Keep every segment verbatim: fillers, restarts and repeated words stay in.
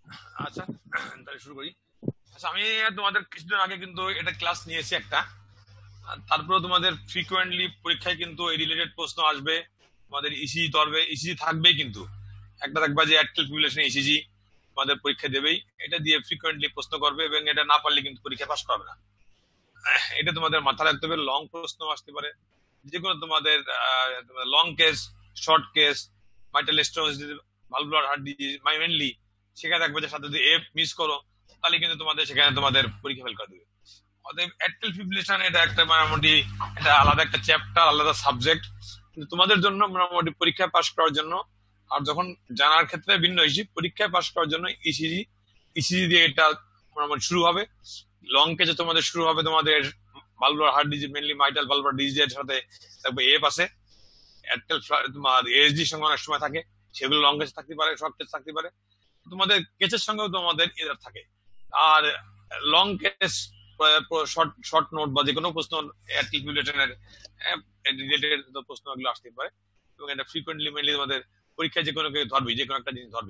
আচ্ছা, তাহলে শুরু করি। আচ্ছা, আমি তোমাদের কিছুদিন আগে কিন্তু এটা ক্লাস নিয়েছি একটা। আর তারপরে তোমাদের ফ্রিকোয়েন্টলি পরীক্ষায় কিন্তু এই রিলেটেড প্রশ্ন আসবে। তোমাদের ইসিজি ধরবে, ইসিজি থাকবেই কিন্তু একটা থাকবে যে অ্যাট ক্যালকুলেশন ইসিজি তোমাদের পরীক্ষা দেবেই। এটা দিয়ে ফ্রিকোয়েন্টলি প্রশ্ন করবে এবং এটা না পারলে কিন্তু পরীক্ষা পাস করবে না। এটা তোমাদের মাথায় রাখতে হবে। লং প্রশ্ন আসতে পারে, যে কোনো তোমাদের long case, short case, mitral stone, valvular heart disease mainly, সেখানে থাকবে যে সাথে যদি এফ মিস করো তাহলে কিন্তু তোমাদের সেখানে তোমাদের পরীক্ষা ফেল করে দেবে। অতএব অ্যাট্রাল ফিব্রিলেশন এটা একটা মোটামুটি এটা আলাদা একটা চ্যাপ্টার, আলাদা সাবজেক্ট, কিন্তু তোমাদের জন্য মোটামুটি পরীক্ষা পাস করার জন্য আর যখন জানার ক্ষেত্রে ভিন্ন ইস্যু, পরীক্ষায় পাস করার জন্য ইসিজি, ইসিজি দিয়ে এটা মোটামুটি শুরু হবে। লং কেজে তোমাদের শুরু হবে তোমাদের valvular heart disease, mainly mitral valvular ডিজিজের সাথে থাকবে এফ আছে। অ্যাট্রাল তোমার এএসডি সঙ্গে অনেক সময় থাকে, সেগুলো লং কেজ থাকতে পারে, শর্ট কেজ থাকতে পারে। তোমাদের কেচের সঙ্গেও তোমাদের এদের থাকে। আর long case, short short note বা যে কোনো প্রশ্ন রিলেটেড প্রশ্ন এগুলো আসতে পারে এবং এটা ফ্রিকোয়েন্টলি মেনলি তোমাদের পরীক্ষায় যে কোনো ধরবি, যে কোনো একটা জিনিস ধরবি।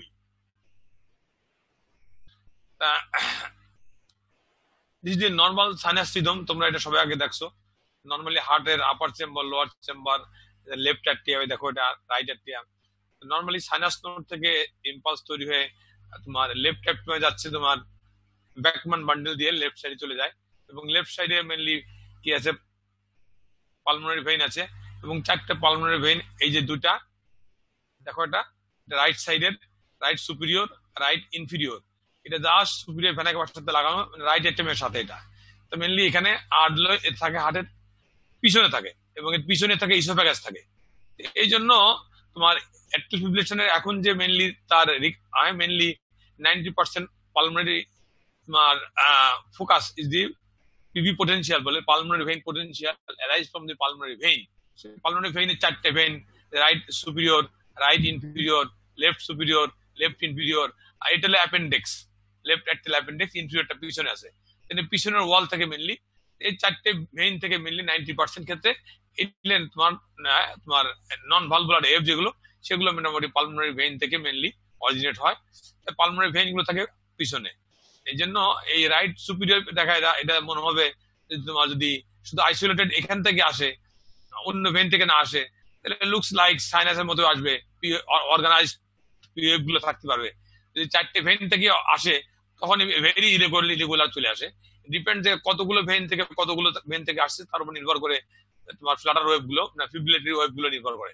নর্মাল সাইনাস রিদম তোমরা এটা সবাই আগে দেখছো। নর্মালি হার্টের upper chamber, lower chamber, left atrium, দেখো এটা right atrium. Normally sinus node থেকে ইম্পালস তৈরি হয়ে তোমার লেফট অ্যাট্রিয়ামে যাচ্ছে, তোমার ব্যাকম্যান বান্ডেল দিয়ে লেফট সাইডে চলে যায়। এবং লেফট সাইডে মেনলি কি আছে, পালমোনারি ভেইন আছে এবং চারটে পালমোনারি ভেইন। এই যে দুটা দেখো, এটা রাইট সাইডের রাইট সুপিরিয়র, রাইট ইনফিরিয়র, এটা জাস্ট সুপিরিয়র ভেনা ক্যাভার সাথে লাগানো, রাইট এটেমের সাথে। এটা তো মেনলি এখানে আর্ডলো থাকে হার্টের পিছনে থাকে এবং এর পিছনে থাকে ইসোফেগাস থাকে। এই জন্য তোমার অ্যাট্রাল ফিব্রিলেশনের এখন যে মেনলি তার মেনলি নাইনটি পার্সেন্ট পালমোনারি তোমার focus is the PV potential, বলে pulmonary vein potential arise from the pulmonary vein. Pulmonary ভেইনের চারটে vein, right superior, right inferior, left superior, left inferior. আর এটা হলো অ্যাপেন্ডিক্স, লেফট অ্যাট্রাল অ্যাপেন্ডিক্স, ইনফিরিয়রটা পিছনে আছে। কিন্তু পিছনের ওয়াল থেকে মেনলি এই চারটে ভেইন থেকে মেনলি নাইনটি পার্সেন্ট ক্ষেত্রে তোমার তোমার নন ভালভুলার এফ যেগুলো, সেগুলো মোটামুটি পালমোনারি ভেইন থেকে মেনলি অরিজিনেট হয়। পালমোনারি ভেইন গুলো থাকে পিছনে। এই জন্য এই রাইট সুপিরিয়র দেখা এটা এটা মনে হবে তোমার যদি শুধু আইসোলেটেড এখান থেকে আসে, অন্য ভেন থেকে না আসে, তাহলে লুকস লাইক সাইনাসের মতো আসবে, অর্গানাইজ পিএফ গুলো থাকতে পারবে। যদি চারটে ভেন থেকে আসে তখন ভেরি ইরেগুলার ইরেগুলার চলে আসে। ডিপেন্ড যে কতগুলো ভেন থেকে কতগুলো ভেন থেকে আসছে তার উপর নির্ভর করে তোমার ফ্লাটার ওয়েভ গুলো না ফিব্রিলেটরি ওয়েভ গুলো নির্ভর করে।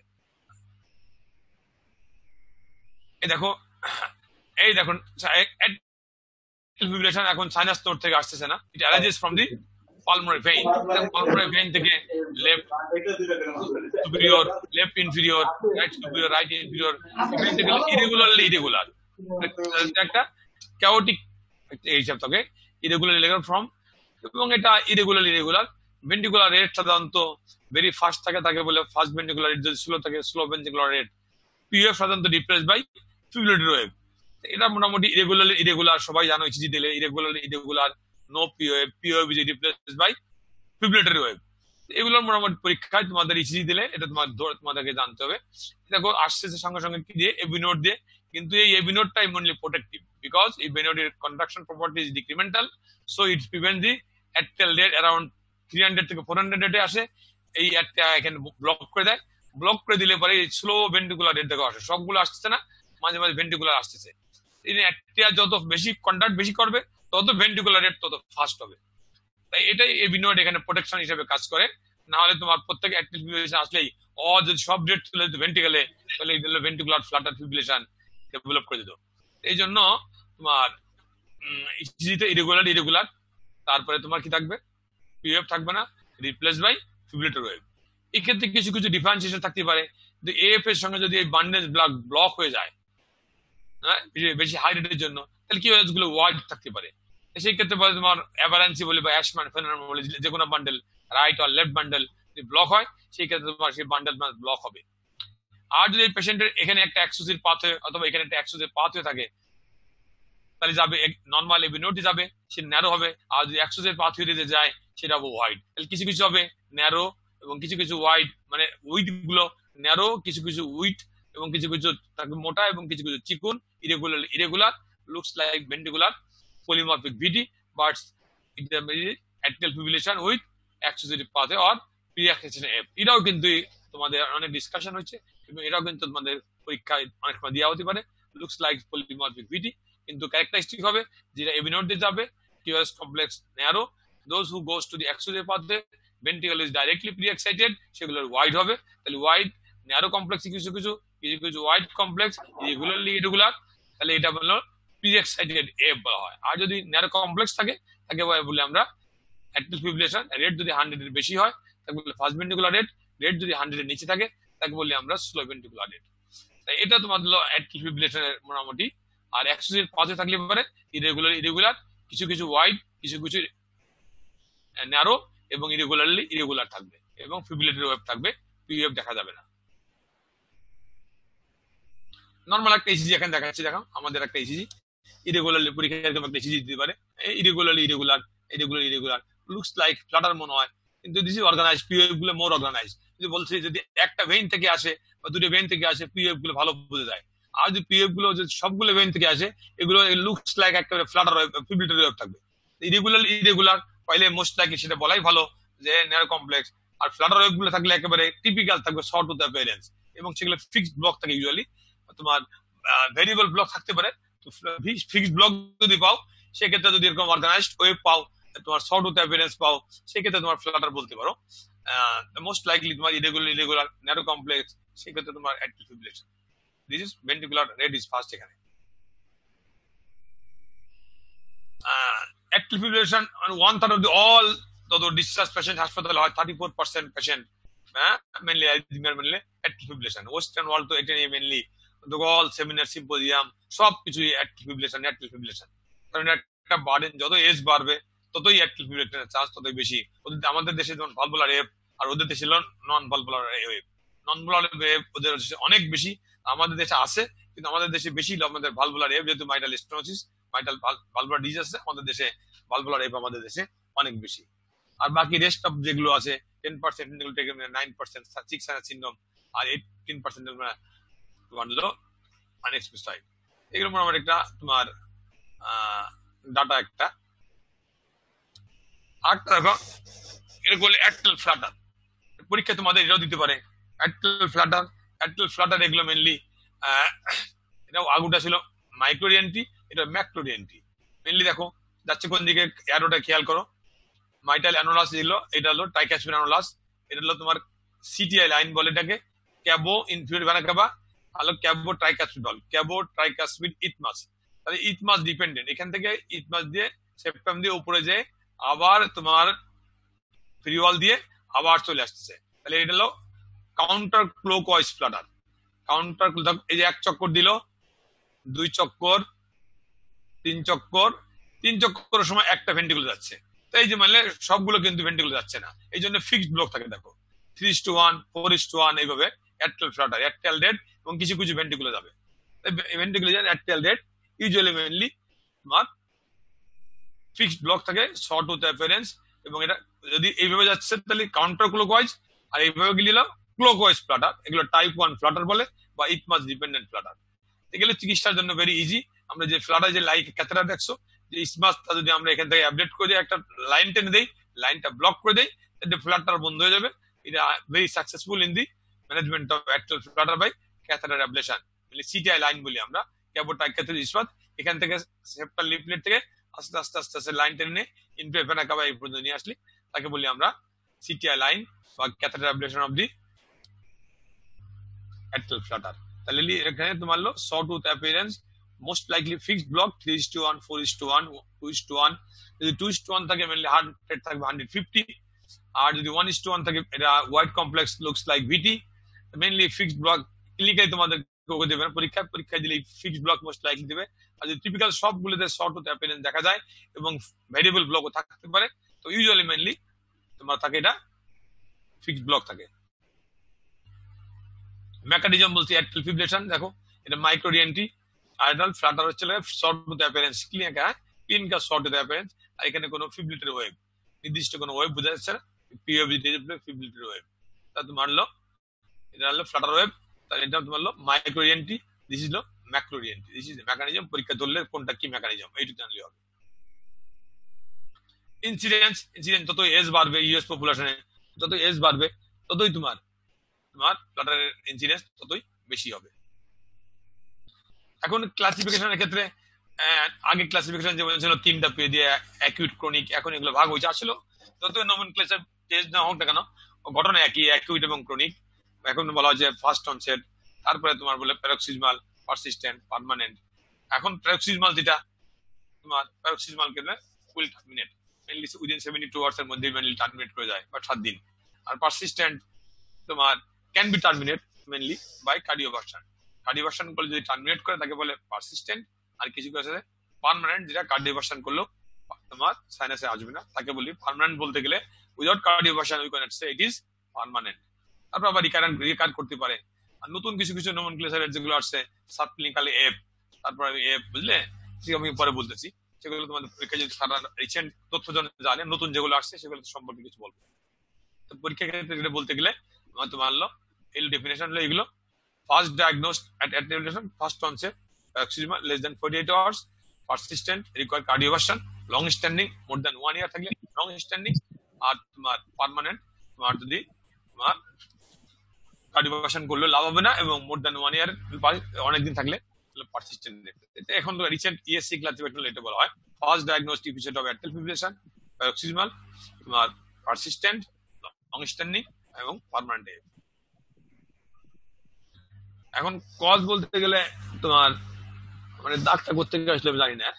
এই দেখো, এই দেখুন ফিব্রিলেশন এখন সাইনাস নোড থেকে আসতেছে না, it arises from the pulmonary vein. Pulmonary vein থেকে left superior, left inferior, right superior, right inferior, vein থেকে ইরেগুলারলি ইরেগুলার একটা ক্যাওটিক হিসাব থাকে, ইরেগুলার ইরেগুলার ফর্ম। এবং এটা ইরেগুলার ইরেগুলার ভেন্টিকুলার রেট সাধারণত ভেরি ফাস্ট থাকে থাকে বলে ফাস্ট ভেন্টিকুলার রেট, যদি স্লো থাকে স্লো ভেন্টিকুলার রেট। পিএফ সাধারণত রিপ্লেস বাই ফিব্রিলেটরি ওয়েভ। এটা মোটামুটি ইরেগুলার ইরেগুলার সবাই জানো, ইসিজি দিলে irregular irregular, no POF, POF is replace by fibrillatory wave. এগুলোর মোটামুটি পরীক্ষায় তোমাদের ইসিজি দিলে এটা তোমার তোমাদেরকে জানতে হবে। দেখো আসছে সঙ্গে সঙ্গে কি দিয়ে, এবি নোট দিয়ে। কিন্তু এই এবি নোটটাই মেনলি প্রোটেক্টিভ, বিকজ এই বেনোডের conduction property is decremental, so it prevent the atrial rate around three hundred থেকে ফোর হান্ড্রেড রেটে আসে। এই একটা এখানে ব্লক করে দেয়, ব্লক করে দিলে পরে স্লো ভেন্টিকুলার রেট দেখে আসে, সবগুলো আসছে না, মাঝে মাঝে ভেন্টিকুলার আসতেছে। যত বেশি কন্ডাক্ট বেশি করবে তত ভেন্টিকুলার রেট তত ফাস্ট হবে। তাই এটাই এই বিনোড এখানে প্রোটেকশন হিসেবে কাজ করে। না হলে তোমার প্রত্যেক অ্যাক্টিভ ফিব্রিলেশন আসলেই অ যদি সব রেট চলে যেত ভেন্টিকালে, তাহলে ভেন্টিকুলার ফ্লাটার ফিব্রিলেশন ডেভেলপ করে দিত। এই জন্য তোমার ইসিজিতে ইরেগুলার ইরেগুলার, তারপরে তোমার কি থাকবে, পিএফ থাকবে না, রিপ্লেস বাই ফিব্রিলেটরি ওয়েভ। এই ক্ষেত্রে কিছু কিছু ডিফারেন্সিয়েশন থাকতে পারে। কিন্তু এএফ এর সঙ্গে যদি এই বান্ডেজ ব্লক ব্লক হয়ে যায় বেশি হাই রেটের জন্য, তাহলে কি গুলো ওয়াইড থাকতে পারে। সেই ক্ষেত্রে বলে তোমার অ্যাভারেন্সি বলে বা অ্যাশম্যান ফেনোমেনন বলে, যে কোনো বান্ডেল রাইট আর লেফট বান্ডেল যদি ব্লক হয় সেই ক্ষেত্রে তোমার সেই বান্ডেল ব্লক হবে। আর যদি পেশেন্টের এখানে একটা এক্সোসির পাথ হয়ে অথবা এখানে একটা এক্সোসির পাথ হয়ে থাকে, তাহলে যাবে নর্মাল এবি নোটে যাবে, সে ন্যারো হবে। আর যদি এক্সোসির পাথ হয়ে যায় সেটা হবে ওয়াইড। তাহলে কিছু কিছু হবে ন্যারো এবং কিছু কিছু ওয়াইড, মানে উইথ গুলো ন্যারো, কিছু কিছু উইথ এবং কিছু কিছু থাকবে মোটা এবং কিছু কিছু চিকুন, irregular irregular looks like ventricular polymorphic V T, but it is atrial fibrillation with accessory pathway or pre-accession F. এটাও কিন্তু তোমাদের অনেক ডিসকাশন হচ্ছে এবং এটাও কিন্তু তোমাদের পরীক্ষায় অনেক সময় দেওয়া হতে পারে। Looks like polymorphic V T, কিন্তু ক্যারেক্টারিস্টিক হবে যেটা এভি নোড দিয়ে যাবে, Q R S complex narrow, those who goes to the accessory pathway, ventricle is directly pre-excited, সেগুলো ওয়াইড হবে। তাহলে ওয়াইড ন্যারো কমপ্লেক্স কিছু কিছু কিছু কিছু ওয়াইড কমপ্লেক্স রেগুলারলি ইরেগুলার, তাহলে এটা বললো প্রি-এক্সাইটেড এফ বলা হয়। আর যদি ন্যারো কমপ্লেক্স থাকে তাকে বলে আমরা অ্যাট্রিয়াল ফিব্রিলেশন, রেট যদি হান্ড্রেড এর বেশি হয় তাকে বলে ফার্স্ট ভেন্ট্রিকুলার রেট, রেট যদি হান্ড্রেড এর নিচে থাকে তাকে বলি আমরা স্লো ভেন্ট্রিকুলার রেট। তাই এটা তোমার হলো অ্যাট্রিয়াল ফিব্রিলেশনের মোটামুটি। আর অ্যাক্সিসের পাশে থাকলে পারে ইরেগুলার ইরেগুলার, কিছু কিছু ওয়াইড, কিছু কিছু ন্যারো এবং ইরেগুলারলি ইরেগুলার থাকবে এবং ফিব্রিলেটরি ওয়েভ থাকবে, পিওএফ দেখা যাবে না। নরমাল একটা ইসিজি এখানে দেখাচ্ছি, দেখো আমাদের একটা ইসিজি ইরেগুলারলি পরীক্ষায় এরকম একটা ইসিজি দিতে পারে, irregularly irregular irregular irregular looks like flutter মনে হয়, কিন্তু দিস ইজ অর্গানাইজ, পিওএফ গুলো মোর অর্গানাইজ। যদি বলছি যদি একটা ভেইন থেকে আসে বা দুটো ভেইন থেকে আসে পিওএফ গুলো ভালো বুঝে যায়। আর যদি পিওএফ গুলো যদি সবগুলো ভেইন থেকে আসে এগুলো লুকস লাইক একেবারে ফ্লাটার ওয়েভ, ফিব্রিলেটরি ওয়েভ থাকবে। ইরেগুলার ইরেগুলার পাইলে মোস্ট লাইকলি সেটা বলাই ভালো যে ন্যারো কমপ্লেক্স। আর ফ্লাটার ওয়েভ গুলো থাকলে একেবারে টিপিক্যাল থাকবে, শর্ট উইথ অ্যাপিয়ারেন্স, এবং সেগুলো ফিক্সড ব্লক থাকে ইউজুয়ালি। তোমার ভেরিয়েবল ব্লক থাকতে পারে, তো ফিক্সড ব্লক যদি পাও সেক্ষেত্রে যদি এরকম অর্গানাইজড ওয়েভ পাও, তোমার শর্ট উইথ অ্যাপিয়ারেন্স পাও, সেক্ষেত্রে তোমার ফ্লাটার বলতে পারো। মোস্ট লাইকলি তোমার ইরেগুলার ইরেগুলার ন্যারো কমপ্লেক্স, সেক্ষেত্রে তোমার atrial fibrillation. This is ventricular rate is fast. এখানে atrial fibrillation one third of the all তত ডিসচার্জ পেশেন্ট হাসপাতাল হয়, thirty four percent patient mainly অ্যারিথমিয়ার mainly atrial fibrillation. Western world তো এটা নিয়ে মেনলি অল সেমিনার সিম্পোজিয়াম সবকিছু atrial fibrillation atrial fibrillation. কারণ একটা বার্ডেন যত এজ বাড়বে ততই অ্যাট্রিয়াল ফিব্রিলেশনের চান্স ততই বেশি। আমাদের দেশে যেমন ভালভুলার ওয়েভ আর ওদের দেশে non valvular wave, non valvular wave ওদের অনেক বেশি, আমাদের দেশে আছে কিন্তু আমাদের দেশে বেশি আমাদের ভালভুলার ওয়েভ, যেহেতু mitral stenosis mitral valvular disease আছে আমাদের দেশে, ভালভুলার ওয়েভ আমাদের দেশে অনেক বেশি। আর বাকি রেস্ট অফ যেগুলো আছে ten percent nine percent six syndrome আর এইটিন পার্সেন্ট হলো আনএক্সপ্রেসড। এগুলো মোটামুটি একটা তোমার ডাটা একটা। আরেকটা দেখো এরকম অ্যাট্রিয়াল ফ্লাটার, পরীক্ষা তোমাদের এটাও দিতে পারে। অ্যাট্রিয়াল ফ্লাটার অ্যাট্রিয়াল ফ্লাটার এগুলো মেনলি এটা আগুটা ছিল মাইক্রোরিয়েন্টি, এটা ম্যাক্রোরিয়েন্টি। মেনলি দেখো যাচ্ছে কোন দিকে অ্যারোটা খেয়াল করো। মাইটাল অ্যানোলাস যেগুলো এটা হলো ট্রাইকাসপিড অ্যানোলাস, এটা হলো তোমার সিটিআই লাইন বলে এটাকে, ক্যাবো ইনফিউরিয়র ভেনা কাভা, হলো ক্যাবো ট্রাইকাসপিড বল, ক্যাবো ট্রাইকাসপিড ইথমাস। তাহলে ইথমাস ডিপেন্ডেন্ট, এখান থেকে ইথমাস দিয়ে সেপ্টাম দিয়ে উপরে যায় আবার তোমার ফ্রিওয়াল দিয়ে আবার চলে আসতেছে। তাহলে এটা হলো কাউন্টার ক্লোকওয়াইজ ফ্লাটার। কাউন্টার এই যে এক চক্কর দিল, দুই চক্কর, তিন চক্কর, তিন চক্করের সময় একটা ভেন্ট্রিকুলার যাচ্ছে। তো এই যে মানে সবগুলো কিন্তু ভেন্ট্রিকুলার যাচ্ছে না, এই জন্য ফিক্সড ব্লক থাকে। দেখো three is to one, four is to one, এইভাবে অ্যাট্রিয়াল ফ্লাটার অ্যাট্রিয়াল রেট এবং কিছু কিছু ভেন্ট্রিকুলার যাবে। Ventricular atrial rate usually mainly তোমার ফিক্সড ব্লক থাকে, শর্ট উইথ অ্যাপিয়ারেন্স, এবং এটা যদি এইভাবে যাচ্ছে তাহলে কাউন্টার ক্লোকওয়াইজ, আর এইভাবে গেলে ক্লোকওয়াইজ ফ্লাটার, এগুলো টাইপ ওয়ান ফ্লাটার বলে বা ইথমাস ডিপেন্ডেন্ট ফ্লাটার। এগুলো চিকিৎসার জন্য ভেরি ইজি। আমরা যে ফ্লাটার যে লাইক ক্যাথেটার দেখছো, যে ইসমাসটা যদি আমরা এখান থেকে আপডেট করে দিই, একটা লাইন টেনে দেই, লাইনটা ব্লক করে দেই, তাহলে ফ্লাটার বন্ধ হয়ে যাবে। এটা very successful in the management of atrial flutter by catheter ablation, মানে সিটিআই লাইন বলি আমরা, ক্যাবোট্রাইকাসপিড ইসমাস। এখান থেকে সেপ্টাল লিফলেট থেকে আস্তে আস্তে আস্তে আস্তে লাইন টেনে ইনফিউরিয়র ভেনা কাভা এই পর্যন্ত নিয়ে আসলি তাকে বলি আমরা সিটিআই লাইন বা catheter ablation of the atrial flutter. তাহলে এখানে তোমার হলো short with appearance, most likely fixed block, three is to one, four is to one, two is to one. যদি টু ইস টু ওয়ান থাকে মেনলি heart rate থাকবে hundred fifty, আর যদি ওয়ান ইস টু ওয়ান থাকে এটা wide complex looks like VT. Mainly fixed block clinically তোমাদের দেবে পরীক্ষা, পরীক্ষায় দিলে ফিক্সড ব্লক মোস্ট লাইকলি দেবে। আর যদি টিপিক্যাল সবগুলোতে শর্ট উইথ অ্যাপিয়ারেন্স দেখা যায় এবং ভেরিয়েবল ব্লকও থাকতে পারে, তো ইউজুয়ালি মেনলি তোমার থাকে এটা ফিক্সড ব্লক থাকে। মেকানিজম বলছি অ্যাট্রিয়াল ফিব্রিলেশন, দেখো এটা মাইক্রোরিয়েন্টি, আইডাল ফ্লাটার হচ্ছে short with appearance, clinical clinical short with appearance. আর এখানে কোনো ফিব্রিলেটরি ওয়েভ, নির্দিষ্ট কোনো ওয়েভ বোঝা যাচ্ছে না, পিওভি ফিব্রিলেটরি ওয়েভ। তা তোমার হলো এটা হলো ফ্লাটার ওয়েভ, তাহলে এটা তোমার হলো মাইক্রোরিয়েন্টি, দিস ইজ হলো macro reentry, this is mechanism, পরীক্ষা ধরলে কোনটা কি মেকানিজম এইটুকু জানলে হবে। ইনসিডেন্স, ইনসিডেন্স যত এজ বাড়বে ইউএস পপুলেশনে, যত এজ বাড়বে ততই তোমার তোমার ব্লাডারের ইনসিডেন্স ততই বেশি হবে। এখন ক্লাসিফিকেশনের ক্ষেত্রে আগে ক্লাসিফিকেশন যেমন ছিল তিনটা পেয়ে দিয়ে অ্যাকিউট, ক্রনিক, এখন এগুলো ভাগ হয়েছে। আসলে যত নমেনক্লেচার চেঞ্জ না হোক না কেন ঘটনা একই, অ্যাকিউট এবং ক্রনিক। এখন বলা হয় যে ফার্স্ট অনসেট, তারপরে তোমার বলে প্যারক্সিজমাল, পারসিস্টেন্ট, পার্মানেন্ট। এখন প্যারক্সিজমাল যেটা তোমার প্যারক্সিজমাল ক্ষেত্রে will terminate mainly within seventy two hours এর মধ্যে মেনলি টার্মিনেট করে যায় বা সাত দিন। আর পারসিস্টেন্ট তোমার can be terminate mainly by cardioversion. Cardioversion করলে যদি টার্মিনেট করে তাকে বলে পারসিস্টেন্ট। আর কিছু কিছু আছে পার্মানেন্ট, যেটা কার্ডিওভার্সন করলেও তোমার সাইনাসে আসবে না, তাকে বলি পার্মানেন্ট। বলতে গেলে without cardioversion we can say it is permanent. তারপর আবার রিকারেন্ট রিকার করতে পারে। আর নতুন কিছু কিছু নোমেনক্লেচার যেগুলো আসছে সাবক্লিনিক্যাল এফ, তারপর এফ, বুঝলে, সেগুলো আমি পরে বলতেছি। সেগুলো তোমাদের পরীক্ষা যদি সারা রিসেন্ট তথ্য জানে, নতুন যেগুলো আসছে সেগুলো সম্পর্কে কিছু বলবো। তো পরীক্ষা ক্ষেত্রে বলতে গেলে তোমার হলো এল ডেফিনেশন হলো এগুলো: first diagnosed at attenuation, first onset, paroxysmal less than forty-eight hours, persistent, require cardioversion, long standing more than one year থাকলে long standing, আর তোমার পার্মানেন্ট তোমার যদি তোমার কার্ডিওভার্সন করলে লাভ হবে না, এবং মোর দ্যান ওয়ান ইয়ার অনেকদিন থাকলে পারসিস্টেন্ট। এখন রিসেন্ট ইএসসি ক্লাসিফিকেশন এটা বলা হয় first diagnostic episode of atrial fibrillation, paroxysmal, তোমার পারসিস্টেন্ট, লং স্ট্যান্ডিং এবং পার্মানেন্ট। এখন কজ বলতে গেলে তোমার মানে দাগটা করতে গিয়ে আসলে জানি না,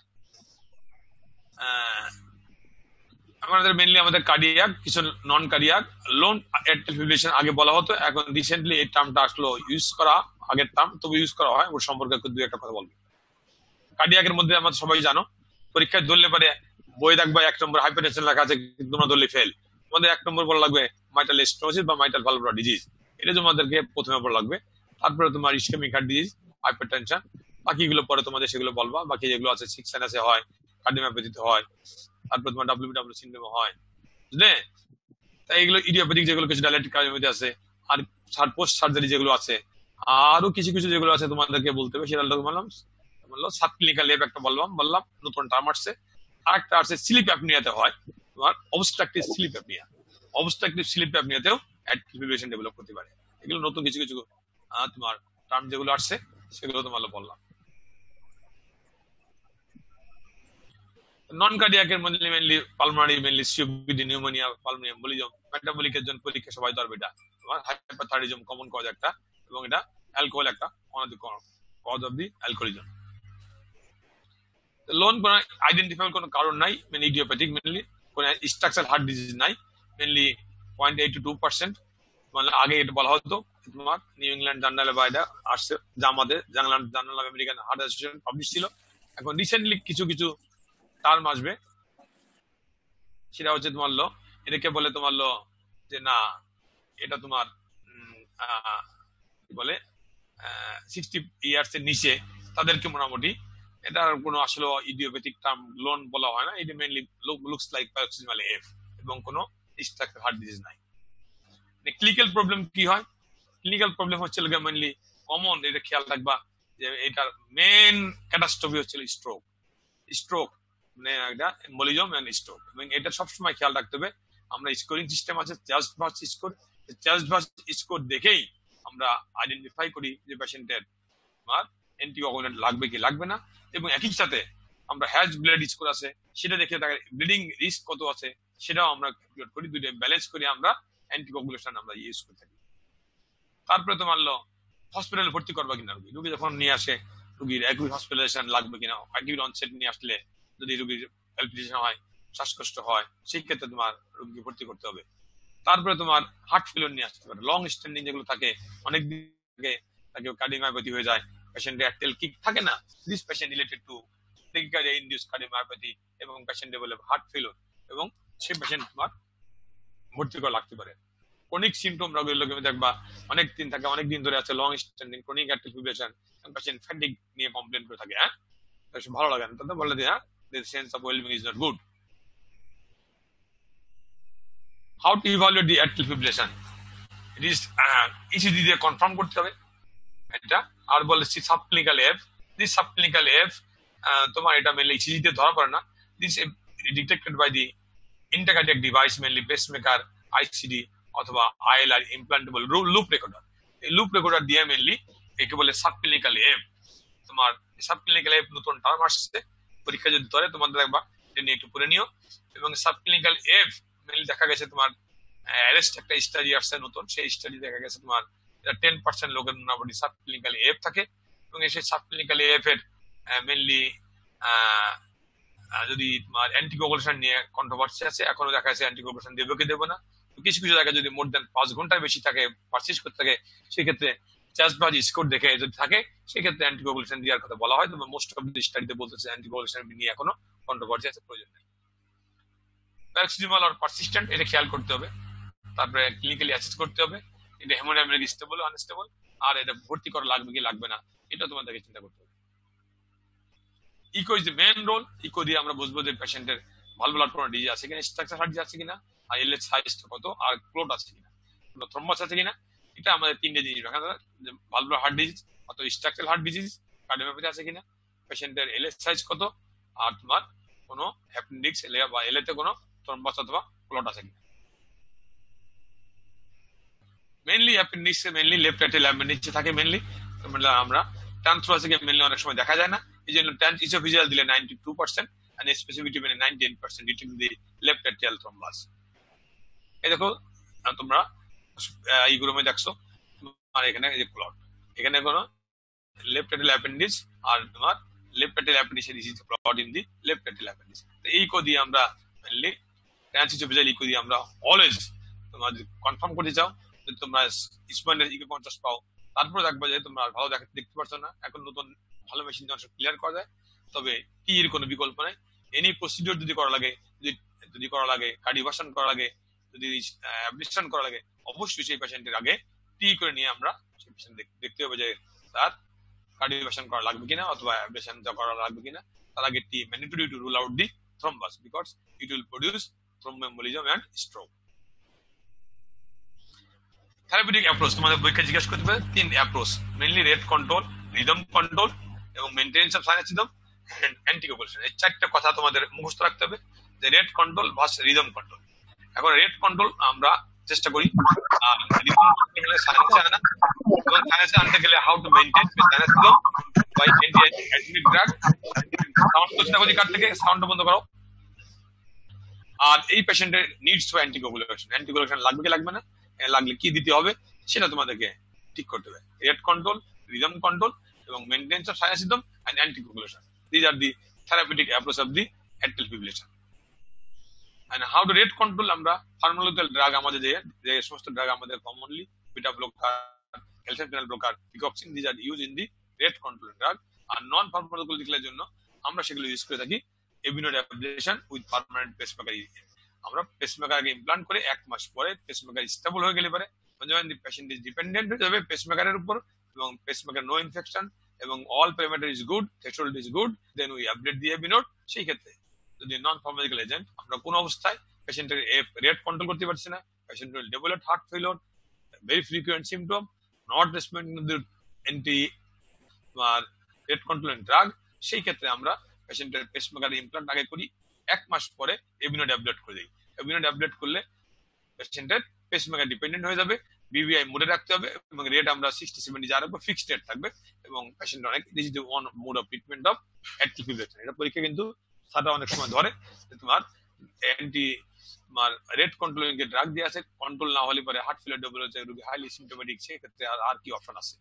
আমাদের মেনলি আমাদের কার্ডিয়াক, কিছু non cardiac, lone atrial fibrillation আগে বলা হতো, এখন রিসেন্টলি এই টার্মটা আসলো ইউজ করা, আগের টার্ম তবু ইউজ করা হয়, ওর সম্পর্কে দুই একটা কথা বলবো। কার্ডিয়াকের মধ্যে আমরা সবাই জানো পরীক্ষায় ধরলে পারে বই দেখবা এক নম্বর হাইপারটেনশন লেখা আছে, তোমরা ধরলে ফেল। তোমাদের এক নম্বর বলা লাগবে মাইটাল স্টেনোসিস বা মাইটাল ভালভুলার ডিজিজ, এটা তোমাদেরকে প্রথমে বলা লাগবে। তারপরে তোমার ইসকেমিক হার্ট ডিজিজ, হাইপারটেনশন, বাকিগুলো পরে তোমাদের সেগুলো বলবা। বাকি যেগুলো আছে সিক্স সাইনাসে হয়, কার্ডিওমায়োপ্যাথিতে হয়, তারপর তোমার ডাব্লিউবিডাব্লিউ সিনড্রোমে হয়, বুঝলে। তাই এগুলো ইডিওপ্যাথিক যেগুলো কিছু ডায়ালেটিক কার্ডিওপ্যাথি আছে, আর পোস্ট সার্জারি যেগুলো আছে, আরো কিছু কিছু যেগুলো আছে তোমাদেরকে বলতে হবে, সেটা বললাম বললো সাবক্লিনিক্যাল লেভ একটা বললাম বললাম নতুন টার্ম আসছে। আরেকটা আসছে স্লিপ অ্যাপনিয়াতে হয় তোমার obstructive sleep apnoea, obstructive sleep অ্যাপনিয়াতেও অ্যাট্রিয়াল ফিব্রিলেশন ডেভেলপ করতে পারে। এগুলো নতুন কিছু কিছু তোমার টার্ম যেগুলো আসছে সেগুলো তোমার বললাম। নন কার্ডিয়াকের মধ্যে mainly pulmonary, mainly COPD, pneumonia, pulmonary embolism. মেটাবলিকের জন্য পরীক্ষা সবাই ধরবে এটা তোমার হাইপারথাইরয়েডিজম কমন কজ একটা, এবং এটা অ্যালকোহল একটা অনাদি cause of the alcoholism. Lone কোন আইডেন্টিফাই কোনো কারণ নাই, মেনলি ইডিওপ্যাথিক, মেনলি কোন স্ট্রাকচার হার্ট ডিজিজ নাই, mainly point eight two two percent. মানে আগে এটা বলা হতো তোমার নিউ ইংল্যান্ড জার্নালে বা এটা আসছে জামাতে journal of American heart association publish ছিল। এখন রিসেন্টলি কিছু কিছু টার্ম আসবে, সেটা হচ্ছে তোমার লো এটাকে বলে তোমার লো যে না এটা তোমার কি বলে সিক্সটি ইয়ার্স এর নিচে তাদেরকে মোটামুটি এটার কোনো আসলে ইডিওপ্যাথিক টার্ম লোন বলা হয় না, এটা mainly looks like paroxysmal F এবং কোনো স্ট্রাকচার হার্ট ডিজিজ নাই। ক্লিনিক্যাল প্রবলেম কি হয়? ক্লিনিক্যাল প্রবলেম হচ্ছে মেইনলি কমন, এটা খেয়াল রাখবা যে এটার মেইন ক্যাটাস্ট্রফি হচ্ছে স্ট্রোক। স্ট্রোক মানে এটা এম্বোলিজম এন্ড স্ট্রোক, এবং এটা সবসময় খেয়াল রাখতে হবে। আমরা স্কোরিং সিস্টেম আছে chest verse score, chest verse score দেখেই আমরা আইডেন্টিফাই করি যে পেশেন্টের আর অ্যান্টিকোয়াগুলেন্ট লাগবে কি লাগবে না, এবং একই সাথে আমরা হ্যাজ ব্লাড স্কোর আছে সেটা দেখে তার ব্লিডিং রিস্ক কত আছে সেটাও আমরা ক্যালকুলেট করি, দুইটা ব্যালেন্স করে আমরা অ্যান্টিকোয়াগুলেশন আমরা ইউজ করে থাকি। তারপরে তোমার লো হসপিটালে ভর্তি করবা কিনা, রুগী রুগী যখন নিয়ে আসে রুগীর অ্যাকুইট হসপিটালাইজেশন লাগবে কিনা, অ্যাকুইট অনসেট নিয়ে আসলে যদি রুগীর প্যালপিটেশন হয়, শ্বাসকষ্ট হয়, সেই ক্ষেত্রে তোমার রুগীকে ভর্তি করতে হবে। তারপরে তোমার হার্ট ফেলিওর নিয়ে আসতে পারে, লং স্ট্যান্ডিং যেগুলো থাকে অনেকদিন আগে তাকে কার্ডিওমায়োপ্যাথি হয়ে যায়, পেশেন্টের অ্যাটেল কিক থাকে না, this patient related to tachycardia induced cardiomyopathy, এবং পেশেন্ট ডেভেলপ হার্ট ফেলিওর, এবং সেই পেশেন্ট তোমার ভর্তি করা লাগতে পারে। ক্রনিক সিমটম রোগীগুলোকে দেখবা অনেক দিন থাকে, অনেক দিন ধরে আছে long standing chronic atrial fibrillation, patient fatigue নিয়ে কমপ্লেন করে থাকে, হ্যাঁ ভালো লাগে না, তাতে বলে হ্যাঁ the sense of well-being is not good. How to evaluate the atrial fibrillation? It is uh, E C G দিয়ে কনফার্ম করতে হবে এটা, আর বলে subclinical F this subclinical F তোমার এটা মেনলি ইসিজিতে ধরা পড়ে না, this detected by the intercardiac device mainly pacemaker, ICD অথবা আইএলআর ইমপ্লান্টেবল লুপ রেকর্ডার। এই লুপ রেকর্ডার দিয়ে মেনলি একে বলে সাবক্লিনিক্যাল এফ। তোমার সাবক্লিনিক্যাল এফ নতুন টার্ম আসছে, পরীক্ষা যদি ধরে তোমাদের একবার এটা নিয়ে একটু পড়ে নিও। এবং সাবক্লিনিক্যাল এফ মেনলি দেখা গেছে তোমার অ্যারেস্ট একটা স্টাডি আসছে নতুন, সেই স্টাডি দেখা গেছে তোমার টেন পার্সেন্ট লোকের মোটামুটি সাবক্লিনিক্যাল এফ থাকে। এবং সেই সাবক্লিনিক্যাল এফ এর মেনলি যদি তোমার অ্যান্টিকোগুলেশন নিয়ে কন্ট্রোভার্সি আছে, এখনো দেখা যাচ্ছে অ্যান্টিকোগুলেশন দেবে কি দেবো না। কিছু কিছু জায়গায় যদি মোর দেন পাঁচ ঘন্টার বেশি থাকে পারচেজ করতে থাকে, সেক্ষেত্রে চাষবাজ স্কোর দেখে যদি থাকে সেক্ষেত্রে অ্যান্টিকোগুলেশন দেওয়ার কথা বলা হয়। তবে মোস্ট অফ দি স্টাডিতে বলতেছে অ্যান্টিকোগুলেশন নিয়ে এখনো কন্ট্রোভার্সি আছে, প্রয়োজন নেই। প্যারাক্সিমাল আর পারসিস্টেন্ট এটা খেয়াল করতে হবে, তারপরে ক্লিনিক্যালি অ্যাসেস করতে হবে এটা হেমোডাইনামিক স্টেবল আনস্টেবল, আর এটা ভর্তি করা লাগবে কি লাগবে না এটা তোমাদেরকে চিন্তা করতে হবে। Echo is the main role. Echo দিয়ে আমরা বুঝবো যে পেশেন্টের ভালভুলার কোনো ডিজিজ আছে কিনা, স্ট্রাকচার হার্ট ডিজিজ আছে কিনা, আর এলএচ সাইজটা কত, আর ক্লোট আছে কিনা, কোনো থ্রম্বাস আছে কিনা। এটা আমাদের তিনটে জিনিস দেখা যায়, ভালভুলার হার্ট ডিজিজ অথবা স্ট্রাকচারাল হার্ট ডিজিজ, কার্ডিওমায়োপ্যাথি আছে কিনা, পেশেন্টের এলএচ সাইজ কত, আর তোমার কোনো অ্যাপেন্ডিক্স বা এলএতে কোনো থ্রম্বাস অথবা ক্লট আছে কিনা। Mainly appendix mainly left atrial অ্যাপেন্ডিক্সে থাকে মেইনলি। আমরা ট্রান্সফ্লোরাসিকে মেইনলি অনেক সময় দেখা যায় না, এই জন্য ট্রান্স ইসোফিজিয়াল দিলে ninety two percent and specificity মানে nineteen percent due to the left atrial thrombus। এই দেখো তোমরা এইগুলো মধ্যে দেখছো, আর এখানে এই যে ক্লট, এখানে কোনো লেফট অ্যাটেল অ্যাপেন্ডিক্স আর তোমার লেফট অ্যাটেল অ্যাপেন্ডিক্স এর disease clot in the left atrial appendix. তো এই কো দিয়ে আমরা মেইনলি ট্রান্স ইসোফিজিয়াল ইকো দিয়ে আমরা অলওয়েজ তোমরা যদি কনফার্ম করতে চাও যে তোমরা স্পন্ডের ইকো পঞ্চাশ পাও, তারপরে দেখবা যে তোমরা ভালো দেখতে পারছো না, এখন নতুন ভালো মেশিন যখন ক্লিয়ার করা যায়, তবে টি এর কোনো বিকল্প নাই। এনি প্রসিডিওর যদি করা লাগে, যদি করা লাগে কার্ডিওভার্সন করা লাগে, যদি অ্যাবলিশন করা লাগে, অবশ্যই সেই পেশেন্টের আগে টি করে নিয়ে আমরা সেই পেশেন্ট দেখতে হবে যে তার কার্ডিওভার্সন করা লাগবে কিনা অথবা অ্যাবলিশন করা লাগবে কিনা। তার আগে T mandatory to rule out the thrombus because it will produce thromboembolism and stroke. Therapeutic approach তোমাদের পরীক্ষা জিজ্ঞাসা করতে পারে তিন approach, mainly rate control, rhythm control এবং maintenance of sinus rhythm and anticoagulation. এই চারটা কথা তোমাদের মুখস্থ রাখতে হবে যে rate control versus rhythm control. এখন রেট কন্ট্রোল আমরা চেষ্টা করি, আর রিদম কন্ট্রোল হলে সাইনাসে আনা, এবং সাইনাসে আনতে গেলে how to maintain sinus rhythm by antiarrhythmic drug. সাউন্ড চেষ্টা করি কার থেকে সাউন্ডটা বন্ধ করো। আর এই পেশেন্টের নিডস ফর অ্যান্টিকোগুলেশন, অ্যান্টিকোগুলেশন লাগবে কি লাগবে না, লাগলে কি দিতে হবে সেটা তোমাদেরকে ঠিক করতে হবে। রেট কন্ট্রোল, রিদম কন্ট্রোল এবং maintenance of sinus rhythm and anticoagulation, this are the therapeutic approach of the atrial fibrillation. And how to rate control, আমরা ফার্মাকোলজিক্যাল ড্রাগ আমাদের যে যে সমস্ত ড্রাগ আমাদের commonly beta blocker, calcium channel blocker, digoxin, this are use in the rate control drug. আর non ফার্মাকোলজিক্যালের জন্য আমরা সেগুলো ইউজ করে থাকি ইমিউনোডাবলেশন উইথ পার্মানেন্ট পেসমেকার। আমরা পেসমেকারকে ইমপ্লান্ট করে এক মাস পরে পেসমেকার স্টেবল হয়ে গেলে পারে যখন দি পেশেন্ট ইজ ডিপেন্ডেন্ট হয়ে যাবে পেসমেকারের উপর, এবং পেসমেকার নো ইনফেকশন এবং all parameter is good, threshold is good, then we update the AV node. সেই ক্ষেত্রে যদি নন ফার্মাকোলজিক্যাল এজেন্ট আমরা কোন অবস্থায় পেশেন্টের রেট কন্ট্রোল করতে পারছি না, patient will develop heart failure, very frequent symptom, not responding to anti আর রেট কন্ট্রোল ড্রাগ, সেই ক্ষেত্রে আমরা পেশেন্টের পেসমেকার ইমপ্লান্ট আগে করি, এক মাস পরে এভিনোড আপডেট করে দিই। এভিনোড আপডেট করলে পেশেন্টের পেসমেকার ডিপেন্ডেন্ট হয়ে যাবে, বিবিআই মোডে রাখতে হবে এবং রেট আমরা সিক্সটি সেভেন্টি যা রাখবো ফিক্সড রেট থাকবে, এবং পেশেন্ট অনেক this is one mode of treatment of atrial fibrillation. এটা পরীক্ষা কিন্তু সাদা অনেক সময় ধরে তোমার অ্যান্টি তোমার রেট কন্ট্রোলিং যে ড্রাগ দিয়ে আছে, কন্ট্রোল না হলে পরে হার্ট ফেলিয়ার ডেভেলপ হচ্ছে, রোগী হাইলি সিম্পটোমেটিক, সেই ক্ষেত্রে আর আর কি অপশন আছে।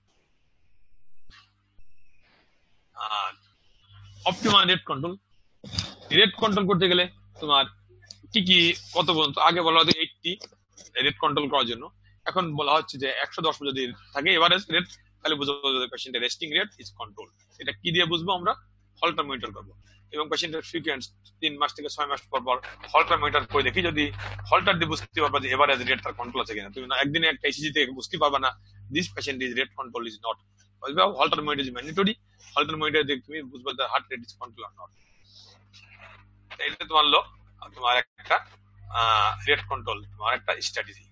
আর optimal rate control, rate control করতে গেলে তোমার কি কি কত পর্যন্ত, আগে বলা হতো এইটটি রেট কন্ট্রোল করার জন্য, এখন বলা হচ্ছে যে একশো দশ যদি থাকে এভারেজ রেট, তাহলে বুঝবো যে পেশেন্টের রেস্টিং রেট ইজ কন্ট্রোল। এটা কি দিয়ে বুঝবো, আমরা হলটার মনিটর করবো এবং পেশেন্টের ফ্রিকোয়েন্স তিন মাস থেকে ছয় মাস পর পর হলটার মনিটর করে দেখি, যদি হলটার দিয়ে বুঝতে পারবা যে এভারেজ রেট তার কন্ট্রোল আছে কিনা। তুমি একদিনে একটা ইসিজি থেকে বুঝতে পারবা না this patient is rate control is not, Holter monitor is mandatory, Holter monitor দিয়ে তুমি বুঝবা যে heart rate is control or not. এটা তোমার লো তোমার একটা রেট কন্ট্রোল তোমার একটা স্ট্র্যাটেজি।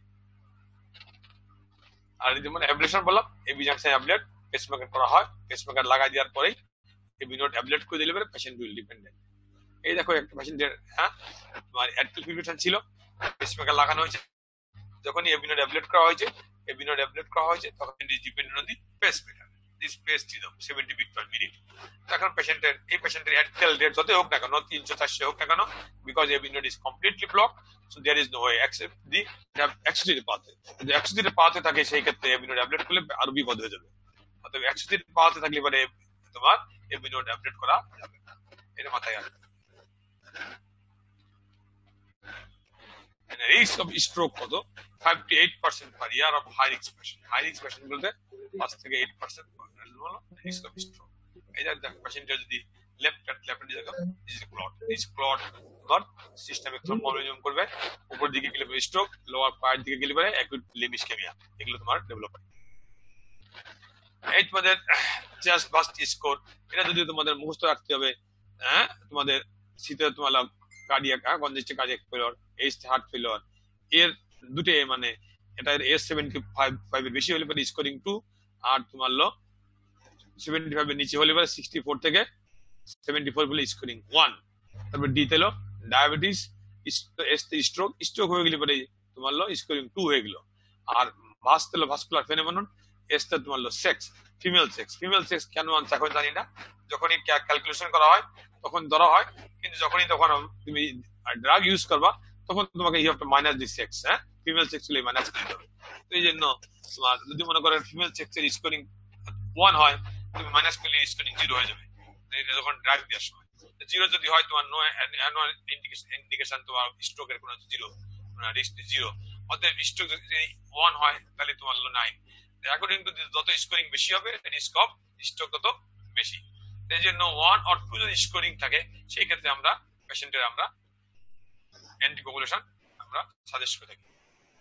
আর যেমন অ্যাবলেশন বললাম, এবি জাংশন অ্যাবলেট পেসমেকার করা হয়, পেসমেকার লাগাই দেওয়ার পরেই এভিনো ট্যাবলেট করে দিলে পরে পেশেন্ট উইল ডিপেন্ডেন্ট। এই দেখো একটা পেশেন্টের হ্যাঁ তোমার অ্যাট্রিয়াল ফিব্রিলেশন ছিল, পেসমেকার লাগানো হয়েছে, যখনই এভিনো ট্যাবলেট করা হয়েছে এভিনো ট্যাবলেট করা হয়েছে তখন it is dependent on the pacemaker, this pace rhythm seventy beat per minute. এখন পেশেন্টের এই পেশেন্টের অ্যাট্রিয়াল রেট যতই হোক না কেন, তিনশো চারশো হোক না কেন, because AV node is completely block, so there is no way except the associative pathway. যদি এক্সোসিয়েটিভ পাথওয়ে থাকে সেই ক্ষেত্রে এভিনো ট্যাবলেট করলে আরো বিপদ হয়ে যাবে। অতএব এক্সোসিয়েটিভ পাথওয়ে থাকলে পরে তোমার এভিনো ট্যাবলেট করা যাবে না, এটা মাথায় রাখবে। রিস্ক অফ স্ট্রোক কত? Five to eight percent per year of high risk patient. High risk patient বলতে পাঁচ থেকে eight percent risk of stroke. এই যে পেশেন্টের যদি লেফট লেফট দিকে দিস ক্লট দিস ক্লট তোমার সিস্টেমিক থ্রম্বোলিজম করবে, উপর দিকে গেলে স্ট্রোক, লোয়ার পায়ের দিকে গেলে পরে অ্যাকুট লিম্ব ইসকেমিয়া, এগুলো তোমার ডেভেলপ হয়। এই তোমাদের চেস্ট বাস্ট স্কোর, এটা যদি তোমাদের মুখস্থ রাখতে হবে। হ্যাঁ তোমাদের শীতে তোমার cardiac congestive cardiac failure, H heart failure, এর দুটো মানে এটা এস সেভেন্টি ফাইভ ফাইভ এর বেশি হলে পরে স্কোরিং টু, আর তোমার লো সেভেন্টি ফাইভ এর নিচে হলে পরে সিক্সটি ফোর থেকে সেভেন্টি ফোর বলে স্কোরিং ওয়ান। তারপর ডি তেলো ডায়াবেটিস, এস স্ট্রোক, স্ট্রোক হয়ে গেলে পরে তোমার লো স্কোরিং টু হয়ে গেল। আর ভাস তেলো ভাস্কুলার ফেনোমেনন, এস তে তোমার লো sex, female sex. Female sex কেন আনছে এখন জানি না, যখনই ক্যালকুলেশন করা হয় তখন ধরা হয়, কিন্তু যখনই তখন তুমি ড্রাগ ইউজ করবা তখন তোমাকে you have to minus the sex, হ্যাঁ ফিমেল সেক্স গুলো মাইনাস করতে হবে। তো এই জন্য তোমার যদি মনে করেন ফিমেল সেক্স এর স্কোরিং ওয়ান হয়, তুমি মাইনাস করলে স্কোরিং জিরো হয়ে যাবে যখন ড্রাগ দেওয়ার সময়। জিরো যদি হয় তোমার নো ইন্ডিকেশন ইন্ডিকেশন তোমার স্ট্রোকের কোনো জিরো রিস্ক জিরো। অতএব স্ট্রোক যদি ওয়ান হয় তাহলে তোমার হলো নাইন। অ্যাকর্ডিং টু যত স্কোরিং বেশি হবে রিস্ক অফ স্ট্রোক তত বেশি। এই জন্য ওয়ান অর টু যদি স্কোরিং থাকে সেই ক্ষেত্রে আমরা পেশেন্টের আমরা অ্যান্টিকোগুলেশন আমরা সাজেস্ট করে থাকি।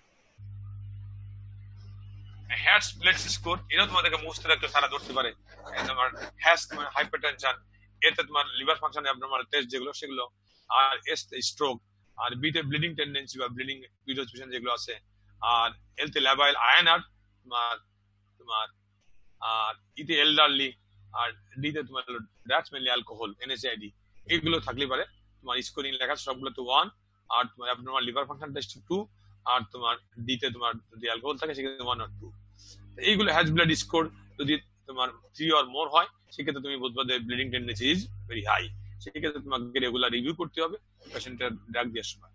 হ্যাটস ব্লাড স্কোর, এটা তোমাদেরকে মুখস্থ রাখতে সারা ধরতে পারে। তোমার হ্যাস তোমার হাইপারটেনশন, এতে তোমার লিভার ফাংশন অ্যাবনরমাল টেস্ট যেগুলো সেগুলো, আর এস স্ট্রোক, আর বিতে ব্লিডিং টেন্ডেন্সি বা ব্লিডিং প্রিডিসপোজিশন যেগুলো আছে, আর এলতে ল্যাবাইল আয়নার তোমার তোমার আর ইতে এলডারলি, আর ডিতে তোমার দ্যাটস মেনলি অ্যালকোহল এনএসআইডি, এইগুলো থাকলে পারে তোমার স্কোরিং লেখা সবগুলো তো ওয়ান, আর তোমার abnormal liver function test two, আর তোমার ডিতে তোমার যদি অ্যালকোহল থাকে সেক্ষেত্রে ওয়ান আর টু। এইগুলো হ্যাজ ব্লাড স্কোর যদি তোমার থ্রি অর মোর হয় সেক্ষেত্রে তুমি বুঝবা যে bleeding tendency is very high, সেক্ষেত্রে তোমাকে রেগুলার রিভিউ করতে হবে পেশেন্টের ড্রাগ দেওয়ার সময়।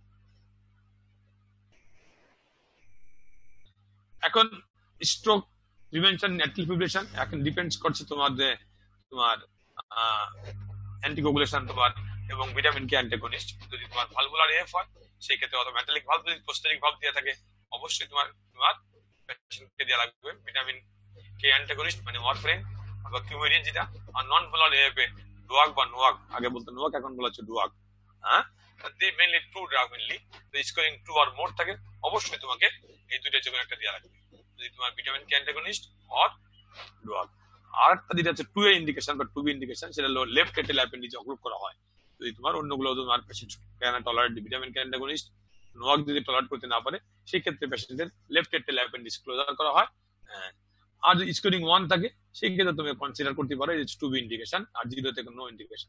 এখন স্ট্রোক প্রিভেনশন অ্যাট্রিয়াল ফিব্রিলেশন এখন ডিপেন্ডস করছে তোমার যে তোমার অ্যান্টিকোগুলেশন তোমার এবং ভিটামিন কে অ্যান্টাগনিস্ট। যদি তোমার ভালভুলার এফ হয় সেই ক্ষেত্রে অথবা মেটালিক ভালভ যদি প্রোস্টেটিক ভালভ দেওয়া থাকে অবশ্যই তোমার তোমার পেশেন্টকে দেওয়া লাগবে ভিটামিন কে অ্যান্টাগনিস্ট মানে ওয়ারফারিন বা কিউমেরিন যেটা। আর নন ভুলার এফ এ ডুয়াক বা নোয়াক, আগে বলতো নোয়াক এখন বলা হচ্ছে ডুয়াক। হ্যাঁ the mainly two drug mainly scoring two or more থাকে অবশ্যই তোমাকে এই দুইটা যে কোনো একটা দেওয়া লাগবে যদি তোমার vitamin K antagonist or drug. আর একটা যেটা হচ্ছে টু এ ইন্ডিকেশন বা টু বি ইন্ডিকেশন, সেটা হলো লেফট এটেল অ্যাপেন্ডিক্স অক্লুড করা হয়। যদি তোমার অন্যগুলো তোমার patient can tolerate vitamin K antagonist NOAC যদি টলারেট করতে না পারে সেই ক্ষেত্রে পেশেন্টের লেফট এটেল অ্যাপেন্ডিক্স ক্লোজার করা হয়। আর যদি স্কোরিং ওয়ান থাকে সেই ক্ষেত্রে তুমি কনসিডার করতে পারো টু বি ইন্ডিকেশন, আর জিরো থেকে নো ইন্ডিকেশন।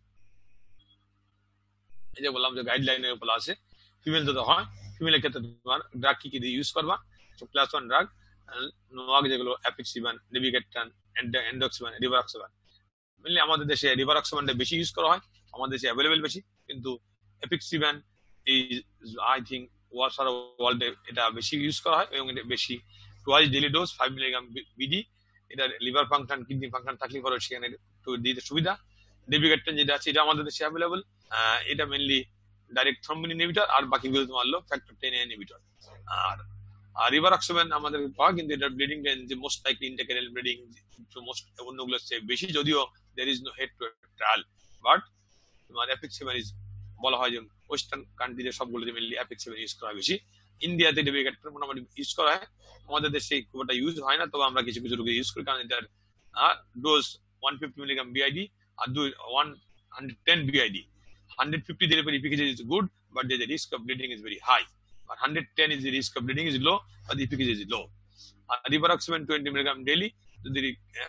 এই যে বললাম যে গাইডলাইনের উপর আছে ফিমেল যদি হয় ফিমেলের ক্ষেত্রে তোমার ড্রাগ কি কি দিয়ে ইউজ করবা, ক্লাস ওয়ান ড্রাগ নোয়াক যেগুলো অ্যাপিক্সিবান, নেভিগেট্রান, এন্ডোক্সিবান, রিভারক্সিবান। মেনলি আমাদের দেশে রিভারক্সিবানটা বেশি ইউজ করা হয়, আমাদের দেশে অ্যাভেলেবেল বেশি, কিন্তু অ্যাপিক্সিবান ইজ আই থিঙ্ক সারা ওয়ার্ল্ডে এটা বেশি ইউজ করা হয় এবং এটা বেশি twice daily dose five milligram BD. এটা লিভার ফাংশন কিডনি ফাংশন থাকলে পরে সেখানে দিতে সুবিধা। নেভিগেট্রান যেটা আছে এটা আমাদের দেশে অ্যাভেলেবেল, এটা মেনলি ডাইরেক্ট থ্রম্বিন ইনহিবিটর আর বাকিগুলো তোমার হলো ফ্যাক্টর টেন ইনহিবিটর। আর আর রিভারক্সিবান আমাদের পাওয়া, কিন্তু এটা ব্লিডিং যে most likely intracranial bleeding most অন্যগুলোর চেয়ে বেশি, যদিও there is no head to trial, but তোমার অ্যাপিক্সিবান ইজ বলা হয় যে ওয়েস্টার্ন কান্ট্রিতে সবগুলো মেনলি অ্যাপিক্সিবান ইউজ করা বেশি। ইন্ডিয়াতে নেভিগেট্রান মোটামুটি ইউজ করা হয়, আমাদের দেশে খুব একটা ইউজ হয় না, তবে আমরা কিছু কিছু রোগে ইউজ করি কারণ এটার dose one fifty milligram BID আর দুই one hundred ten BID. Hundred fifty দিলে পরে efficacy is good, but the risk of bleeding is very high. But hundred ten is the risk of bleeding is low, but the efficacy is low. আর rivaroxaban twenty milligram daily যদি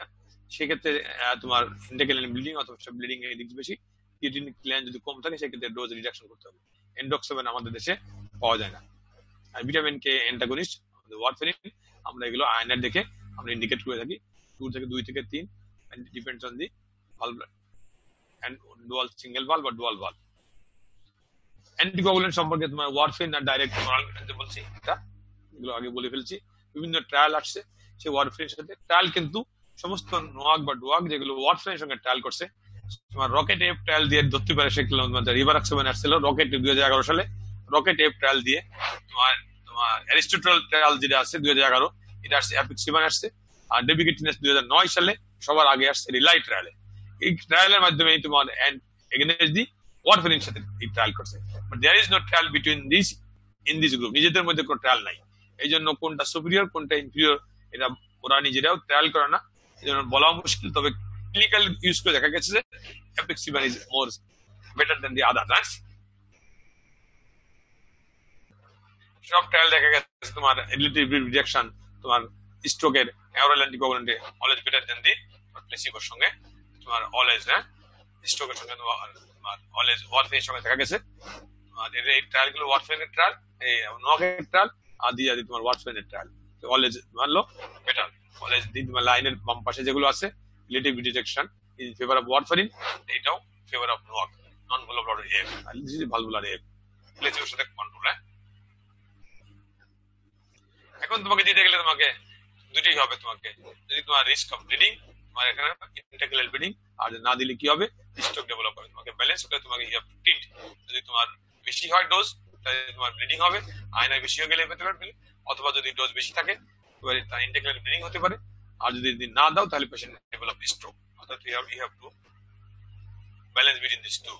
সেক্ষেত্রে তোমার intracranial bleeding অথবা bleeding এর risk বেশি। Creatinine যদি কম থাকে সেক্ষেত্রে ডোজ রিডাকশন করতে হবে। এন্ডোক্সাবেন আমাদের দেশে পাওয়া যায় না। আর ভিটামিন কে অ্যান্টাগনিস্ট ওয়ারফেরিন আমরা এগুলো আয়নার দেখে আমরা ইন্ডিকেট করে থাকি টু থেকে দুই থেকে তিন, depends on the valve and dual single valve বা ডুয়াল ভালভ। অ্যান্টিকোয়াগুলেন্ট সম্পর্কে তোমার ওয়ারফেরিন আর ডাইরেক্ট ওরাল বলছি, এটা এগুলো আগে বলে ফেলছি। বিভিন্ন ট্রায়াল আসছে সেই ওয়ারফেরিনের সাথে। ট্রায়াল কিন্তু সমস্ত নোয়াক বা ডোয়াক যেগুলো ওয়ারফেরিনের সঙ্গে ট্রায়াল করছে, তোমার রকেট এফ ট্রায়াল দিয়ে ধরতে পারে সেগুলো রিভারাক্সোবেন আসছিল রকেট দুই হাজার এগারো সালে, রকেট এফ ট্রায়াল দিয়ে। তোমার তোমার অ্যারিস্টোটল ট্রায়াল যেটা আছে দুই হাজার এগারো, এটা আসছে অ্যাপিক্সিবান আসছে। আর ডেবিগেটিনাস দুই হাজার নয় সালে সবার আগে আসছে রিলাই ট্রায়ালে। এই ট্রায়ালের মাধ্যমে তোমার এগেনস্ট দি ওয়ারফেরিনের সাথে এই ট্রায়াল করছে। But there is no trial between this in this group, নিজেদের মধ্যে কোনো ট্রায়াল নাই। এই জন্য কোনটা সুপিরিয়র কোনটা ইনফিরিয়র এটা ওরা নিজেরাও ট্রায়াল করে না, এই জন্য বলা মুশকিল। তবে ক্লিনিক্যাল ইউজ করে দেখা গেছে যে apixaban is more better than the other drugs. সব ট্রায়াল দেখা গেছে তোমার রিলেটিভ রিজেকশন তোমার স্ট্রোকের অ্যাওরাল অ্যান্টিকোয়াগুলেন্টে অলওয়েজ বেটার দ্যান দি প্লেসিবোর সঙ্গে তোমার অলওয়েজ হ্যাঁ স্ট্রোকের সঙ্গে তোমার অলওয়েজ ওয়ারফেরিনের সঙ্গে দেখা গেছে। আর এই ট্রায়াল গুলো ওয়ারফেরিনের ট্রায়াল, এই নকের ট্রায়াল আর দিয়ে আদি তোমার ওয়ারফেরিনের ট্রায়াল অলওয়েজ মানলো বেটার। অলওয়েজ দি তোমার লাইনের বাম পাশে যেগুলো আছে relative rejection in favour of warfarin, এটাও ফেভার অফ নক নন ভালভুলার এফ, আর দিস ইজ ভালভুলার এফ প্লেসিবোর সাথে কন্ট্রোল। হ্যাঁ এখন তোমাকে দিতে গেলে তোমাকে দুটোই হবে। তোমাকে যদি তোমার রিস্ক অফ ব্লিডিং তোমার এখানে ইন্টারক্যালাইন ব্লিডিং, আর না দিলে কি হবে স্ট্রোক ডেভেলপ হবে। তোমাকে ব্যালেন্স করে তোমাকে ইউ হ্যাভ টু ট্রিট। যদি তোমার বেশি হয় ডোজ তাহলে তোমার ব্লিডিং হবে, আয়নায় বেশি হয়ে গেলে হতে পারে, অথবা যদি ডোজ বেশি থাকে তার ইন্টারক্যালাইন ব্লিডিং হতে পারে। আর যদি না দাও তাহলে পেশেন্ট ডেভেলপ স্ট্রোক। অর্থাৎ you have you have to balance between this two.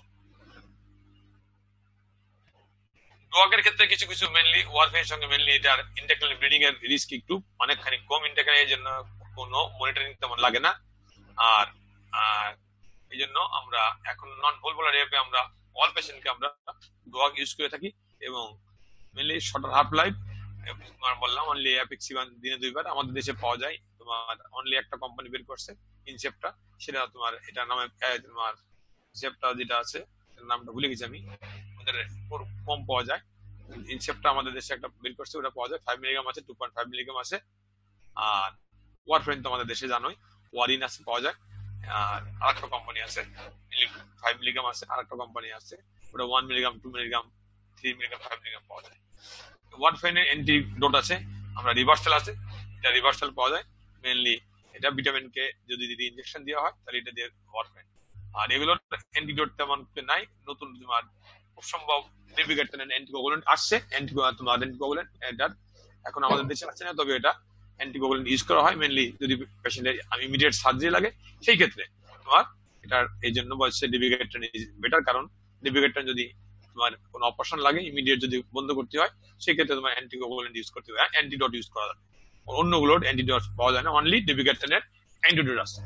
ডোয়াকের ক্ষেত্রে কিছু কিছু মেনলি ওয়ারফেরিনের সঙ্গে মেনলি এটার ইন্টারক্যালাইন ব্লিডিং এর রিস্ক একটু অনেকখানি কম, ইন্টারক্যালাইন এর জন্য কোনো মনিটরিং তেমন লাগে না। আর এই জন্য আমরা এখন নন ভালভুলার এফে আমরা অল পেশেন্টকে আমরা ডোয়াক ইউজ করে থাকি এবং মেনলি শর্টার হাফ লাইফ। তোমার বললাম অনলি অ্যাপিক্সিবান দিনে দুইবার আমাদের দেশে পাওয়া যায়। তোমার অনলি একটা কোম্পানি বের করছে ইনসেপ্টা, সেটা তোমার এটা নামে তোমার ইনসেপ্টা যেটা আছে নামটা ভুলে গেছি আমি, ওদের কম পাওয়া যায়। ইনসেপ্টা আমাদের দেশে একটা বের করছে, ওটা পাওয়া যায় ফাইভ মিলিগ্রাম আছে, টু পয়েন্ট ফাইভ মিলিগ্রাম আছে। আর ওয়ারফেরিন তো আমাদের দেশে জানোই ওয়ারিন আছে পাওয়া যায়। আর আরেকটা কোম্পানি আছে ফাইভ মিলিগ্রাম আছে, আরেকটা কোম্পানি আছে ওটা one milligram two milligram three milligram five milligram পাওয়া যায়। ওয়ারফেরিনের অ্যান্টিডোট আছে আমরা রিভার্সাল আছে, এটা রিভার্সাল পাওয়া যায় মেনলি। এটা ভিটামিন কে যদি যদি ইনজেকশন দেওয়া হয় তাহলে এটা দিয়ে ওয়ারফেরিন। আর এগুলোর অ্যান্টিডোট তেমন নাই, নতুন তোমার খুব সম্ভব ডেবিগাটেন অ্যান্টিকোয়াগুলেন্ট আসছে, তোমার অ্যান্টিকোয়াগুলেন্ট এটার এখন আমাদের দেশে আসছে না, তবে এটা অ্যান্টিকোয়াগুলেন্ট ইউজ করা হয় মেনলি যদি পেশেন্টের ইমিডিয়েট সার্জারি লাগে সেই ক্ষেত্রে তোমার এটার এই জন্য বলছে ডেবিগাটেন ইজ বেটার। কারণ ডেবিগাটেন যদি তোমার কোনো অপারেশন লাগে ইমিডিয়েট যদি বন্ধ করতে হয় সেই ক্ষেত্রে তোমার অ্যান্টিকোয়াগুলেন্ট ইউজ করতে হয়, অ্যান্টিডোট ইউজ করা যাবে। অন্যগুলোর অ্যান্টিডোট পাওয়া যায় না, অনলি ডেবিগাটেনের অ্যান্টিডোট আছে।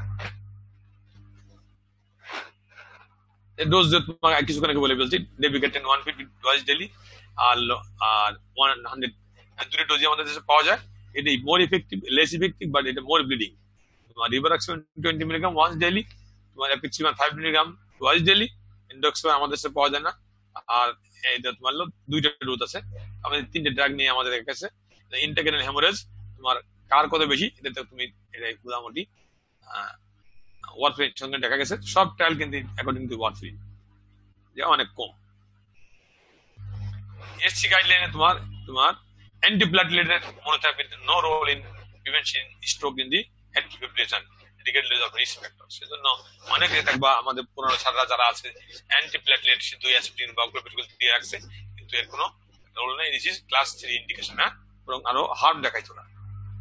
ডোজ তোমার কিছুক্ষণ আগে বলে ফেলছি, dabigatran one fifty twice daily আর আর ওয়ান হান্ড্রেড দুটো ডোজই আমাদের দেশে পাওয়া যায়। এটাই more effective, less effective, but এটা মোর ব্লিডিং। তোমার rivaroxaban twenty milligram once daily, তোমার apixaban five milligram twice daily. Edoxaban আমাদের দেশে পাওয়া যায় না। আর এটা তোমার দুইটা ডোজ আছে, আমাদের তিনটে ড্রাগ নিয়ে আমাদের কাছে। ইন্টারক্যালাইন হেমোরেজ তোমার কার কত বেশি এটাতে তুমি এটাই মোটামুটি ওয়ারফেরিন সঙ্গে দেখা গেছে সব ট্রায়াল কিন্তু অ্যাকর্ডিং টু ওয়ারফেরিন যে অনেক কম। এসসি গাইডলাইনে তোমার তোমার অ্যান্টিপ্লাটলেটের monotherapy no role in prevention stroke in the atrial fibrillation regardless of risk factor. সেজন্য অনেকে থাকবা আমাদের পুরনো ছাত্ররা যারা আছে অ্যান্টিপ্লাটলেট শুধু অ্যাসপিরিন বা গ্লুকোজ দিয়ে রাখছে, কিন্তু এর কোনো রোল নেই। This is class three indication, হ্যাঁ, বরং আরো হার্ম দেখাইতো না।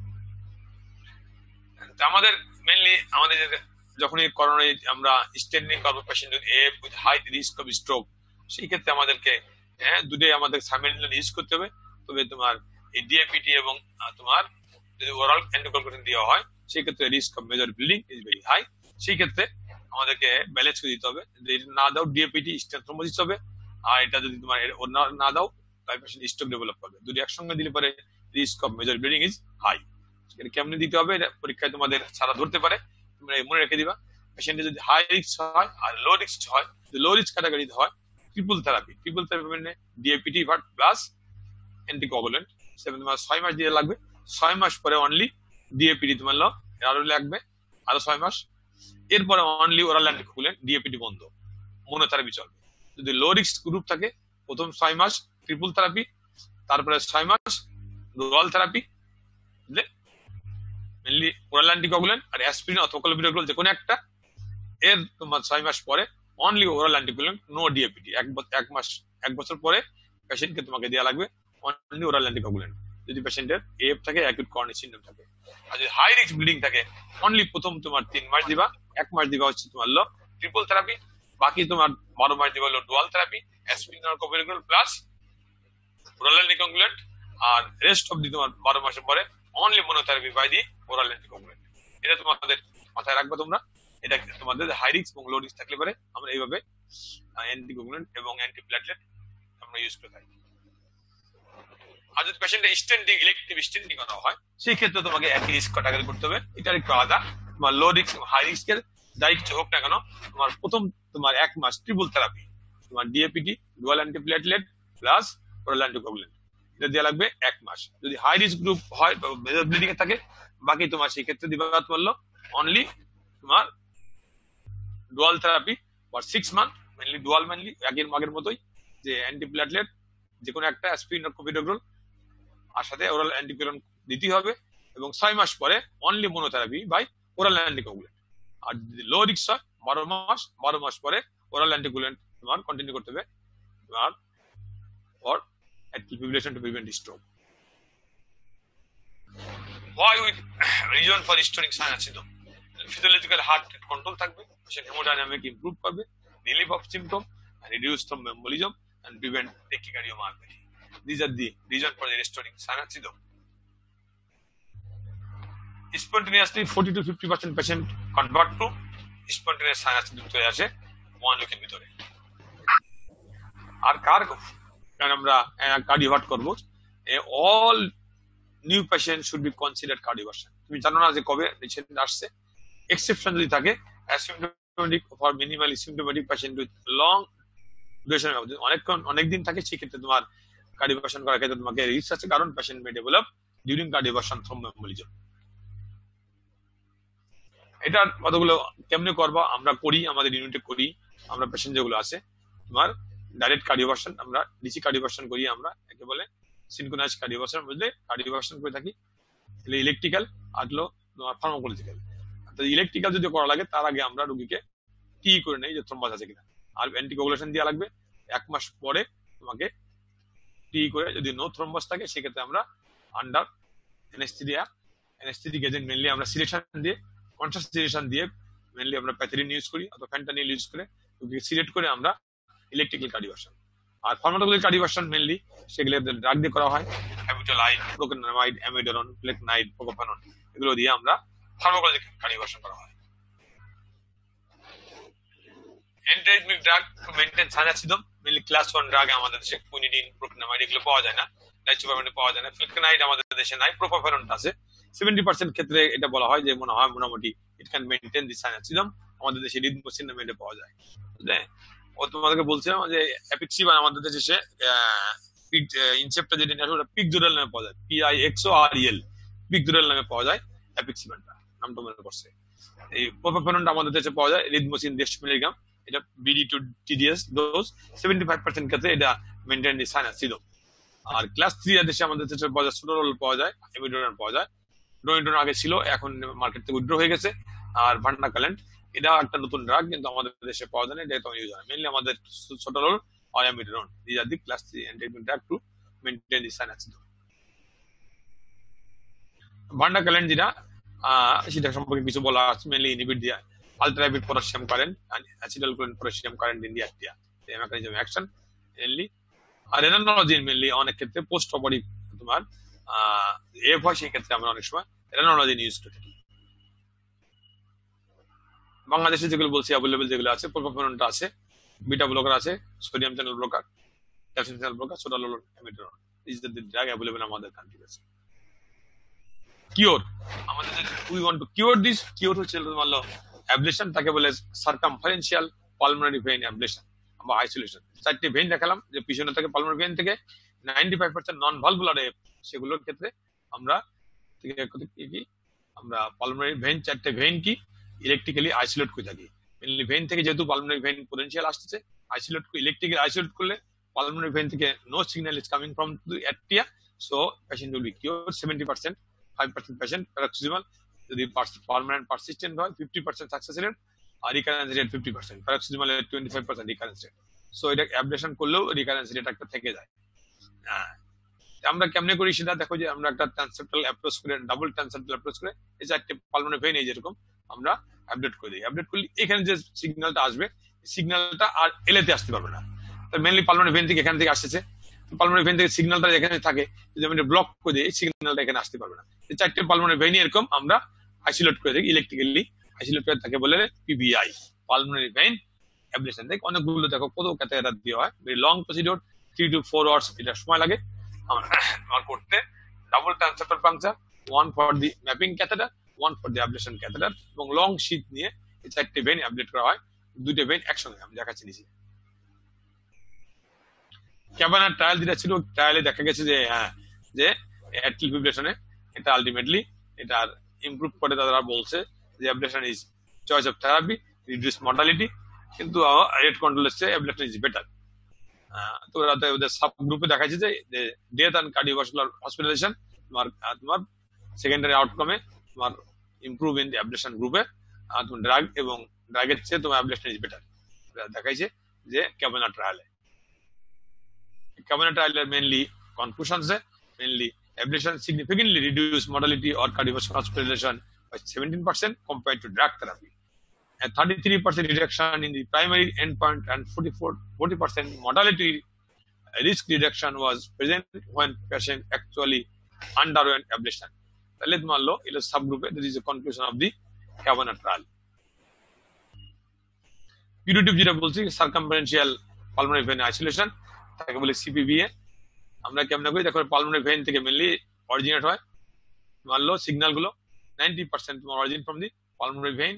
আমাদের মেনলি আমাদের যখনই করোনায় আমরা স্টেন্ডিং করবো patient with high risk of stroke, সেই ক্ষেত্রে আমাদেরকে হ্যাঁ দুটোই আমাদের সাইমেলটেনিয়াসলি ইউজ করতে হবে। তবে তোমার এই ডিএপিটি এবং তোমার যদি ওরাল অ্যান্টিকোয়াগুলেন্ট দেওয়া হয় সেই ক্ষেত্রে risk of major bleeding is very high. সেই ক্ষেত্রে আমাদেরকে ব্যালেন্স করে দিতে হবে, যদি না দাও ডিএপিটি স্টেন থ্রোম্বোসিস হবে, আর এটা যদি তোমার না দাও তাই পেশেন্ট স্ট্রোক ডেভেলপ করবে। দুটি একসঙ্গে দিলে পরে risk of major bleeding is high. কেমনি দিতে হবে এটা পরীক্ষায় তোমাদের সারা ধরতে পারে, মনে রেখে দিবা পেশেন্টের যদি হাই রিস্ক হয় আর লো রিস্ক হয়, লো রিস্ক ক্যাটাগরিতে হয় ট্রিপল থেরাপি, ট্রিপল থেরাপি মানে ডিএপিটি ভাট প্লাস অ্যান্টিকোয়াগুলেন্ট, সেভেন মাস ছয় মাস দিয়ে লাগবে, ছয় মাস পরে অনলি ডিএপিটি তোমার লো আরো লাগবে আরো ছয় মাস, এরপরে অনলি ওরাল অ্যান্টিকোয়াগুলেন্ট, ডিএপিটি বন্ধ, মনোথেরাপি চলবে। যদি লো রিস্ক গ্রুপ থাকে প্রথম ছয় মাস ট্রিপল থেরাপি, তারপরে ছয় মাস dual therapy, mainly oral anticoagulant আর অ্যাসপিরিন অথবা ক্লোপিডোগ্রাল যে কোনো একটা, এর তোমার ছয় মাস পরে only oral anticoagulant, no DAPT. এক এক মাস এক বছর পরে পেশেন্টকে তোমাকে দেওয়া লাগবে অনলি ওরাল অ্যান্টিকোয়াগুলেন্ট যদি পেশেন্টের এএফ থাকে, অ্যাকিউট করোনারি সিনড্রোম থাকে। আর যদি হাই রিস্ক ব্লিডিং থাকে অনলি প্রথম তোমার তিন মাস দিবা, এক মাস দিবা হচ্ছে তোমার লো ট্রিপল থেরাপি, বাকি তোমার বারো মাস দিবা হলো ডুয়াল থেরাপি, অ্যাসপিরিন আর ক্লোপিডোগ্রাল প্লাস ওরাল অ্যান্টিকোয়াগুলেন্ট, আর রেস্ট অফ দি তোমার বারো মাসের পরে only monotherapy by the oral anticoagulant. এটা তোমাদের মাথায় রাখবে তোমরা, এটা তোমাদের হাই রিস্ক এবং লো রিস্ক থাকলে পারে আমরা এইভাবে অ্যান্টিকোয়াগুলেন্ট এবং অ্যান্টিপ্লেটলেট আমরা ইউজ করে থাকি। আর যদি পেশেন্টের স্টেন্টিং ইলেকটিভ স্টেন্টিং করা হয় সেই ক্ষেত্রে তোমাকে একই রিস্ক ক্যাটাগরি করতে হবে, এটা একটু আলাদা। তোমার লো রিস্ক হাই রিস্কের যাই কিছু হোক না কেন, তোমার প্রথম তোমার এক মাস ট্রিপল থেরাপি, তোমার DAPT dual antiplatelet plus oral anticoagulant, এটা দেওয়া লাগবে এক মাস। যদি হাই রিস্ক গ্রুপ হয় মেজর ব্লিডিং এ থাকে বাকি তোমার সেই ক্ষেত্রে দিবা বললো অনলি তোমার dual therapy for six month, mainly dual mainly আগের আগের মতোই, যে অ্যান্টিপ্লেটলেট যে কোনো একটা অ্যাসপিরিন আর ক্লোপিডোগ্রাল আর সাথে ওরাল অ্যান্টিকোয়াগুলেন্ট দিতে হবে, এবং ছয় মাস পরে only monotherapy by oral anticoagulant. আর যদি লো রিস্ক হয় বারো মাস বারো মাস পরে ওরাল অ্যান্টিকোয়াগুলেন্ট তোমার কন্টিনিউ করতে হবে তোমার for fibrillation to prevent stroke. Why with reason for restoring sinus syndrome? Physiological heart rate control থাকবে, patient hemodynamic improve করবে, relief of symptom, reduce thromboembolism and prevent tachycardiomyopathy. These are the reason for the restoring sinus syndrome. Spontaneously forty to fifty percent patient convert to spontaneous sinus syndrome চলে আসে one week এর ভিতরে। আর কার কারণ আমরা cardiovert করবো, all new patient should be considered cardioversion. তুমি জানো না যে কবে পেশেন্ট আসছে, এক্সেপশন যদি থাকে asymptomatic for minimally symptomatic patient with long duration, অনেকক্ষণ অনেকদিন থাকে সেক্ষেত্রে তোমার কার্ডিওভার্সন করার ক্ষেত্রে তোমাকে রিস্ক আছে, কারণ patient may develop during cardioversion thromboembolism. এটার কতগুলো কেমনে করবা আমরা করি, আমাদের ইউনিটে করি আমরা, পেশেন্ট যেগুলো আছে তোমার ডাইরেক্ট কার্ডিওভার্সন আমরা ডিসি কার্ডিওভার্সন করি, আমরা একে বলে সিনক্রোনাইজ কার্ডিওভার্সন, বুঝলে কার্ডিওভার্সন করে থাকি। ইলেকট্রিক্যাল আর হলো তোমার ফার্মাকোলজিক্যাল। তো ইলেকট্রিক্যাল যদি করা লাগে তার আগে আমরা রোগীকে টি করে নেই যে থ্রম্বাস আছে কিনা, আর অ্যান্টিকোগুলেশন দেওয়া লাগবে এক মাস পরে তোমাকে টি করে, যদি নো থ্রম্বাস থাকে সেক্ষেত্রে আমরা under anaesthesia anaesthetic agent mainly আমরা সিলেকশন দিয়ে কনসাস সিলেকশন দিয়ে মেনলি আমরা প্যাথেরিন ইউজ করি অথবা ফ্যান্টানিল ইউজ করে রোগীকে সিলেক্ট করে আমরা ইলেকট্রিক্যাল কার্ডিওভার্সন। আর ফার্মাকোলজিক্যাল কার্ডিওভার্সন মেনলি সেগুলো ড্রাগ দিয়ে করা হয়, হ্যাবিটোলাইড, প্রোকেনামাইড, অ্যামিডারন, ফ্লেকনাইড, প্রোকোপানন, এগুলো দিয়ে আমরা ফার্মাকোলজিক্যাল কার্ডিওভার্সন করা হয়। Antiarrhythmic drug to maintain sinus syndrome, mainly class one drug আমাদের দেশে কুইনিডিন, প্রোকেনামাইড এগুলো পাওয়া যায় না, ডাইচোপ্যামিন পাওয়া যায় না, ফ্লেকনাইড আমাদের দেশে নাই, প্রোপাফেরন আছে। সেভেন্টি পার্সেন্ট ক্ষেত্রে এটা বলা হয় যে মনে হয় মোটামুটি it can maintain the sinus syndrome, আমাদের দেশে রিদমোসিন নামে এটা পাওয়া যায়। ও তোমাদেরকে বলছিলাম যে অ্যাপিক্সিবান আমাদের দেশে ইনসেপ্টটা যেটা নিয়ে আসে ওটা পিকজোরাল নামে পাওয়া যায়, P I X O R L, পিকজোরাল নামে পাওয়া যায় অ্যাপিক্সিবানটা, নামটা মনে করছে। এই প্রোপাফেরনটা আমাদের দেশে পাওয়া যায় রিদমোসিন দেড়শো মিলিগ্রাম, এটা BD to TDS dose, seventy five percent ক্ষেত্রে এটা মেইনটেইন দি সাইনাস সিনড্রোম। আর ক্লাস থ্রি এর দেশে আমাদের দেশে পাওয়া যায় সোটোরোল পাওয়া যায়, এমিডোরান পাওয়া যায়, ড্রোইড্রোন আগে ছিল এখন মার্কেট থেকে উইথড্র হয়ে গেছে, আর ভান্ডাকালেন্ট এটা একটা নতুন ড্রাগ কিন্তু আমাদের দেশে পাওয়া যায় না, এটা তো ইউজ হয় মেইনলি আমাদের সোটোরোল আর amiodarone, this are the class three antibiotic drug to maintain the sinus syndrome. Vernakalant যেটা সেটা সম্পর্কে কিছু বলা আছে, মেইনলি ইনহিবিট দিয়া ultra rapid potassium current and acetylcholine potassium current in the আর্টিয়া, এই মেকানিজম অ্যাকশন মেইনলি। আর রেনানোলজিন মেইনলি অনেক ক্ষেত্রে পোস্ট অপারেটিভ তোমার এফ হয়, সেই ক্ষেত্রে আমরা অনেক সময় রেনানোলজিন ইউজ করে থাকি। বাংলাদেশে যেগুলো বলছি অ্যাভেলেবল যেগুলো আছে, প্রোপাফেরনটা আছে, বিটা ব্লকার আছে, sodium channel blocker, calcium channel blocker, sotalol, amiodarone, this are the drug available আমাদের কান্ট্রি আছে। কিওর, আমাদের we want to cure this, cure হচ্ছে তোমার অ্যাবলেশন, তাকে বলে সার্কামফারেন্সিয়াল পালমোনারি ভেইন অ্যাবলেশন বা আইসোলেশন। চারটি ভেইন দেখালাম যে পিছনে থেকে পালমোনারি ভেইন থেকে ninety five percent non valvular F, সেগুলোর ক্ষেত্রে আমরা কি আমরা পালমোনারি ভেইন চারটে ভেইন কি ইলেকট্রিক্যালি আইসোলেট করে থাকি। মেনলি ভেইন থেকে যেহেতু পালমোনারি ভেইন পোটেনশিয়াল আসছে, আইসোলেট করে ইলেকট্রিক্যালি আইসোলেট করলে pulmonary vein থেকে no signal is coming from the atria, so patient will be cured seventy percent, five percent patient paroxysmal, যদি permanent persistent হয় fifty percent success rate, আর recurrence rate fifty percent, paroxysmal rate twenty-five percent recurrence rate, so এটা ablation করলেও recurrence rate একটা থেকে যায়। হ্যাঁ, আমরা কেমনে করি সেটা দেখো, যে আমরা একটা ট্রান্সেপ্টাল অ্যাপ্রোচ করে, ডাবল ট্রান্সেপ্টাল অ্যাপ্রোচ করে এই চারটে পালমোনারি ভেইন এই যেরকম আমরা অ্যাবলেট করে দিই। অ্যাবলেট করলে এখানে যে সিগন্যালটা আসবে, সিগন্যালটা আর এলেতে আসতে পারবে না। মেনলি পালমোনারি ভেইন থেকে এখান থেকে আসছে, পালমোনারি ভেইন থেকে সিগন্যালটা এখানে থাকে, যদি আমি ব্লক করে দিই সিগন্যালটা এখানে আসতে পারবে না। এই চারটে পালমোনারি ভেইন এরকম আমরা আইসোলেট করে দিই, ইলেকট্রিক্যালি আইসোলেট করে থাকে বলে পিবিআই, পালমোনারি ভেইন অ্যাবলেশন। দেখ অনেকগুলো দেখো কত ক্যাথেটার দেওয়া হয়, very long procedure, three to four hours এটা সময় লাগে আমার করতে। Double transeptal puncture, one for the mapping catheter, one for the ablation catheter, এবং লং শীট নিয়ে এই চারটে ভেইন অ্যাবলেট করা হয়, দুইটা ভেইন একসঙ্গে আমি দেখাচ্ছি নিচে। ক্যাবানার ট্রায়াল যেটা ছিল, ট্রায়ালে দেখা গেছে যে হ্যাঁ, যে অ্যাট্রিয়াল ফিব্রিলেশনে এটা আলটিমেটলি এটা ইমপ্রুভ করে, তারা বলছে যে ablation is choice of therapy, reduce mortality, কিন্তু রেট কন্ট্রোল হচ্ছে অ্যাবলেশন ইজ বেটার। তো ওদের সাব গ্রুপে দেখা যাচ্ছে যে ডেথ অ্যান্ড কার্ডিওভাস্কুলার হসপিটালাইজেশন তোমার তোমার সেকেন্ডারি আউটকামে তোমার ইমপ্রুভ ইন দি অ্যাবলেশন গ্রুপে, তোমার ড্রাগ এবং ড্রাগের চেয়ে তোমার অ্যাবলেশন ইজ বেটার দেখাইছে যে ক্যাবানার ট্রায়ালে। Cabinet trial mainly conclusions है, mainly ablation significantly reduced mortality or cardiovascular hospitalization by seventeen percent compared to drug therapy, and thirty-three percent reduction in the primary endpoint, and forty-four forty percent mortality risk reduction was present when patient actually underwent ablation. তাহলে মান লো এটা সাবগ্রুপে this is the conclusion of the Cabinet trial। Curative যেটা বলছি সার্কামফারেন্সিয়াল pulmonary vein isolation, তাকে বলে সিপিভিএ। আমরা কেমন করি দেখো, পালমোনারি ভেইন থেকে মেনলি অরিজিনেট হয় মানলো সিগন্যাল গুলো, নাইনটি পার্সেন্ট তোমার origin from the pulmonary vein.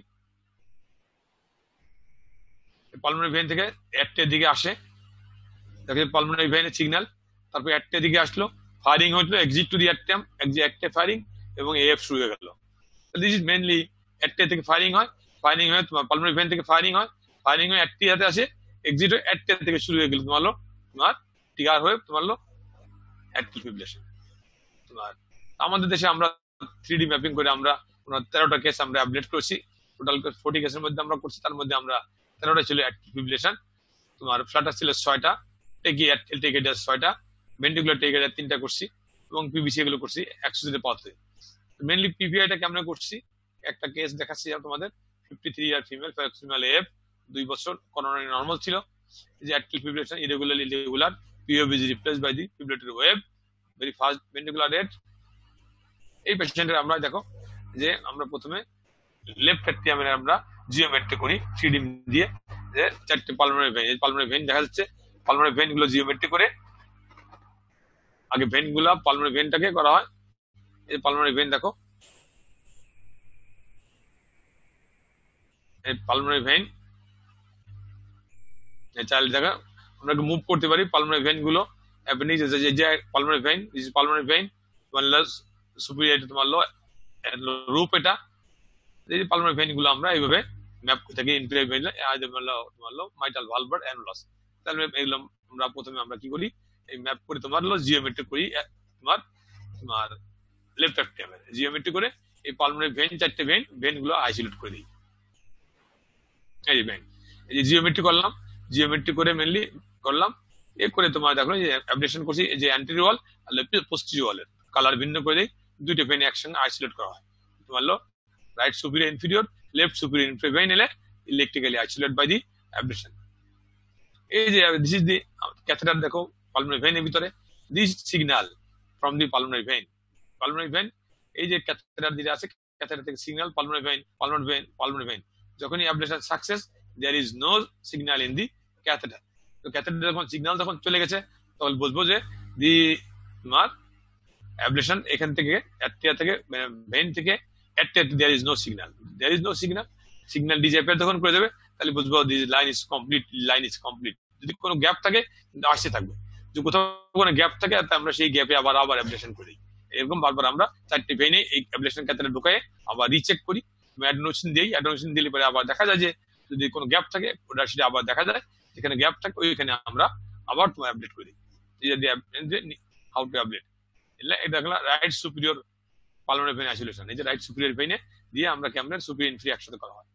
Pulmonary vein থেকে অ্যাট্রিয়ার দিকে আসে, দেখো পালমোনারি ভেইনের সিগন্যাল, তারপর অ্যাট্রিয়ার দিকে আসলো, ফায়ারিং হইলো, exit to the atrium, exit atria firing, এবং এএফ শুরু হয়ে গেল। দিস ইজ মেনলি অ্যাট্রিয়া থেকে ফায়ারিং হয়, ফায়ারিং হয়ে তোমার পালমোনারি ভেইন থেকে ফায়ারিং হয়, ফায়ারিং হয়ে অ্যাট্রিয়াতে আসে, এক্সিট হয়ে অ্যাট্রিয়া থেকে শুরু হয়ে গেল তোমার তোমার টিগার হয়ে তোমার অ্যাট্রিয়াল ফিব্রিলেশন। তোমার আমাদের দেশে আমরা থ্রি ডি ম্যাপিং করে আমরা তেরোটা কেস আমরা আপডেট করছি, টোটাল ফোর্টি কেসের মধ্যে আমরা করছি, তার মধ্যে আমরা তেরোটা ছিল অ্যাট্রিয়াল ফিব্রিলেশন, তোমার ফ্লাটার ছিল ছয়টা, টেকি টেকেটার ছয়টা, ভেন্টিকুলার টেকেটার তিনটা করছি, এবং পিবিসি এগুলো করছি একশো জনের পথে। মেনলি পিপিআইটা কেমন করছি, একটা কেস দেখাচ্ছি তোমাদের, fifty three year female, female F, দুই বছর, করোনারি নর্মাল ছিল, যে atrial fibrillation irregularly regular, P wave is replaced by the fibrillatory wave, very fast ventricular rate. এই পেশেন্টের আমরা দেখো যে আমরা প্রথমে লেফট অ্যাট্রিয়ামের আমরা জিওমেট্রি করি থ্রি ডি দিয়ে, যে চারটে পালমোনারি ভেইন, এই পালমোনারি ভেইন দেখা যাচ্ছে, পালমোনারি ভেইন গুলো জিওমেট্রি করে আগে ভেইন গুলা পালমোনারি ভেইনটাকে করা হয়। এই পালমোনারি ভেইন দেখো, এই পালমোনারি ভেইন এই চাইল্ড দেখা আমরা মুভ করতে পারি পালমোনারি ভেইন গুলো, অ্যাপেন্ডিক্স যে যে pulmonary vein, this is pulmonary vein, তোমার সুপিরিয়র তোমার লো রূপ, এটা এই পালমোনারি ভেইন গুলো আমরা এইভাবে ম্যাপ করে থাকি, ইনফিরিয়র ভেইন তোমার লো মাইটাল ভালভার অ্যানুলাস। তাহলে এগুলো আমরা প্রথমে আমরা কি করি, এই ম্যাপ করে তোমার লো জিওমেট্রি করি, তোমার তোমার লেফট অ্যাট্রিয়ামে জিওমেট্রি করে এই পালমোনারি ভেইন চারটে ভেইন ভেইন গুলো আইসোলেট করে দিই। এই যে ভেইন এই যে জিওমেট্রি করলাম, জিওমেট্রি করে মেনলি করলাম, এ করে তোমার দেখো যে অ্যাবলেশন করছি, এই যে অ্যান্টেরিয়র ওয়াল আর পোস্টেরিয়র ওয়ালের কালার ভিন্ন করে দিই, দুইটা ভেইন একসঙ্গে আইসোলেট করা হয়। তোমার low right superior inferior, left superior inferior vein এলে electrically isolate by the ablation. এই যে দিস ইজ দি ক্যাথেটার, দেখো পালমোনারি ভেইনের ভিতরে this signal from the pulmonary vein, pulmonary vein এই যে ক্যাথেটার দিকে আছে, ক্যাথেটার থেকে signal pulmonary vein, pulmonary vein, pulmonary vein, যখনই ablation success there is no signal in the catheter. তো ক্যাথেটার যখন সিগন্যাল যখন চলে গেছে তখন বলবো যে দি তোমার অ্যাবলেশন এখান থেকে অ্যাট্রিয়া থেকে ভেইন থেকে atria there is no signal, there is no signal, signal disappear যখন করে দেবে তাহলে বুঝবো this line is complete, line is complete. যদি কোনো গ্যাপ থাকে আসতে থাকবে, যদি কোথাও কোনো গ্যাপ থাকে তাহলে আমরা সেই গ্যাপে আবার আবার অ্যাবলেশন করি। এরকম বারবার আমরা চারটি ভেইনে এই অ্যাবলেশন ক্যাথেটার ঢুকায়ে আবার রিচেক করি, অ্যাডেনোসিন দিই, অ্যাডেনোসিন দিলে পরে আবার দেখা যায় যে যদি কোনো গ্যাপ থাকে ওটা সেটা আবার দেখা যায়, যেখানে গ্যাপ থাকে ওইখানে আমরা আবার তোমার অ্যাবলেট করি। হাউ টু অ্যাবলেট, এটা হলো right superior pulmonary vein isolation. এই যে রাইট সুপিরিয়র ভেইনে দিয়ে আমরা ক্যামনের সুপিরিয়র ইনফ্রি একসাথে করা হয়।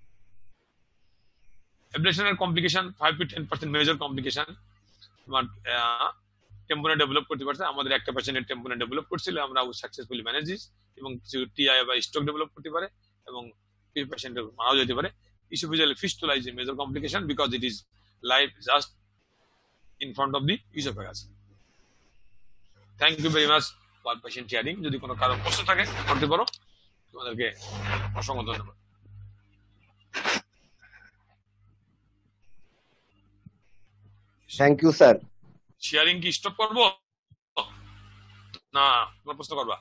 অ্যাবলেশনের complication five to ten percent major complication তোমার টেম্পোনা ডেভেলপ করতে পারছে। আমাদের একটা পেশেন্টের টেম্পোনা ডেভেলপ করছিল, আমরা সাকসেসফুলি ম্যানেজ দিস, এবং কিছু টিআই বা স্ট্রোক ডেভেলপ করতে পারে এবং কিছু পেশেন্টের মারাও যেতে পারে। Oesophageal fistula is a major complication because it is live just in front of the oesophagus. Thank you very much for patient hearing. যদি কোনো কারো প্রশ্ন থাকে করতে পারো, তোমাদেরকে অসংখ্য ধন্যবাদ। Thank you sir. শেয়ারিং কি স্টপ করবো না তোমার প্রশ্ন করবা?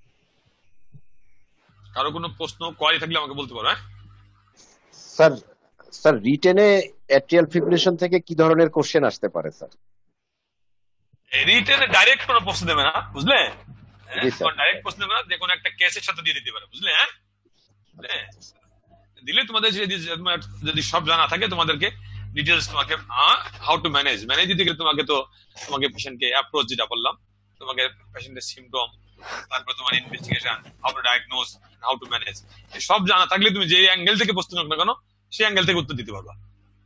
কারো কোনো প্রশ্ন কোয়ারি থাকলে আমাকে বলতে পারো। হ্যাঁ স্যার, স্যার রিটেনে অ্যাট্রিয়াল ফিব্রিলেশন থেকে কি ধরনের কোশ্চেন আসতে পারে স্যার? রিটেনে ডাইরেক্ট কোনো প্রশ্ন দেবে না, বুঝলে? ডাইরেক্ট প্রশ্ন দেবে না, যে কোনো একটা কেসের সাথে দিয়ে দিতে পারে, বুঝলে? হ্যাঁ দিলে তোমাদের যদি সব জানা থাকে তোমাদেরকে ডিটেলস তোমাকে হাউ টু ম্যানেজ ম্যানেজ দিতে গেলে তোমাকে তো তোমাকে পেশেন্টকে অ্যাপ্রোচ যেটা বললাম, তোমাকে পেশেন্টের সিমটম, তারপর তোমার investigation, how to diagnose, how to manage, সব জানা থাকলে তুমি যে অ্যাঙ্গেল থেকে প্রশ্ন করবে না কেন সেই অ্যাঙ্গেল থেকে উত্তর দিতে পারবা।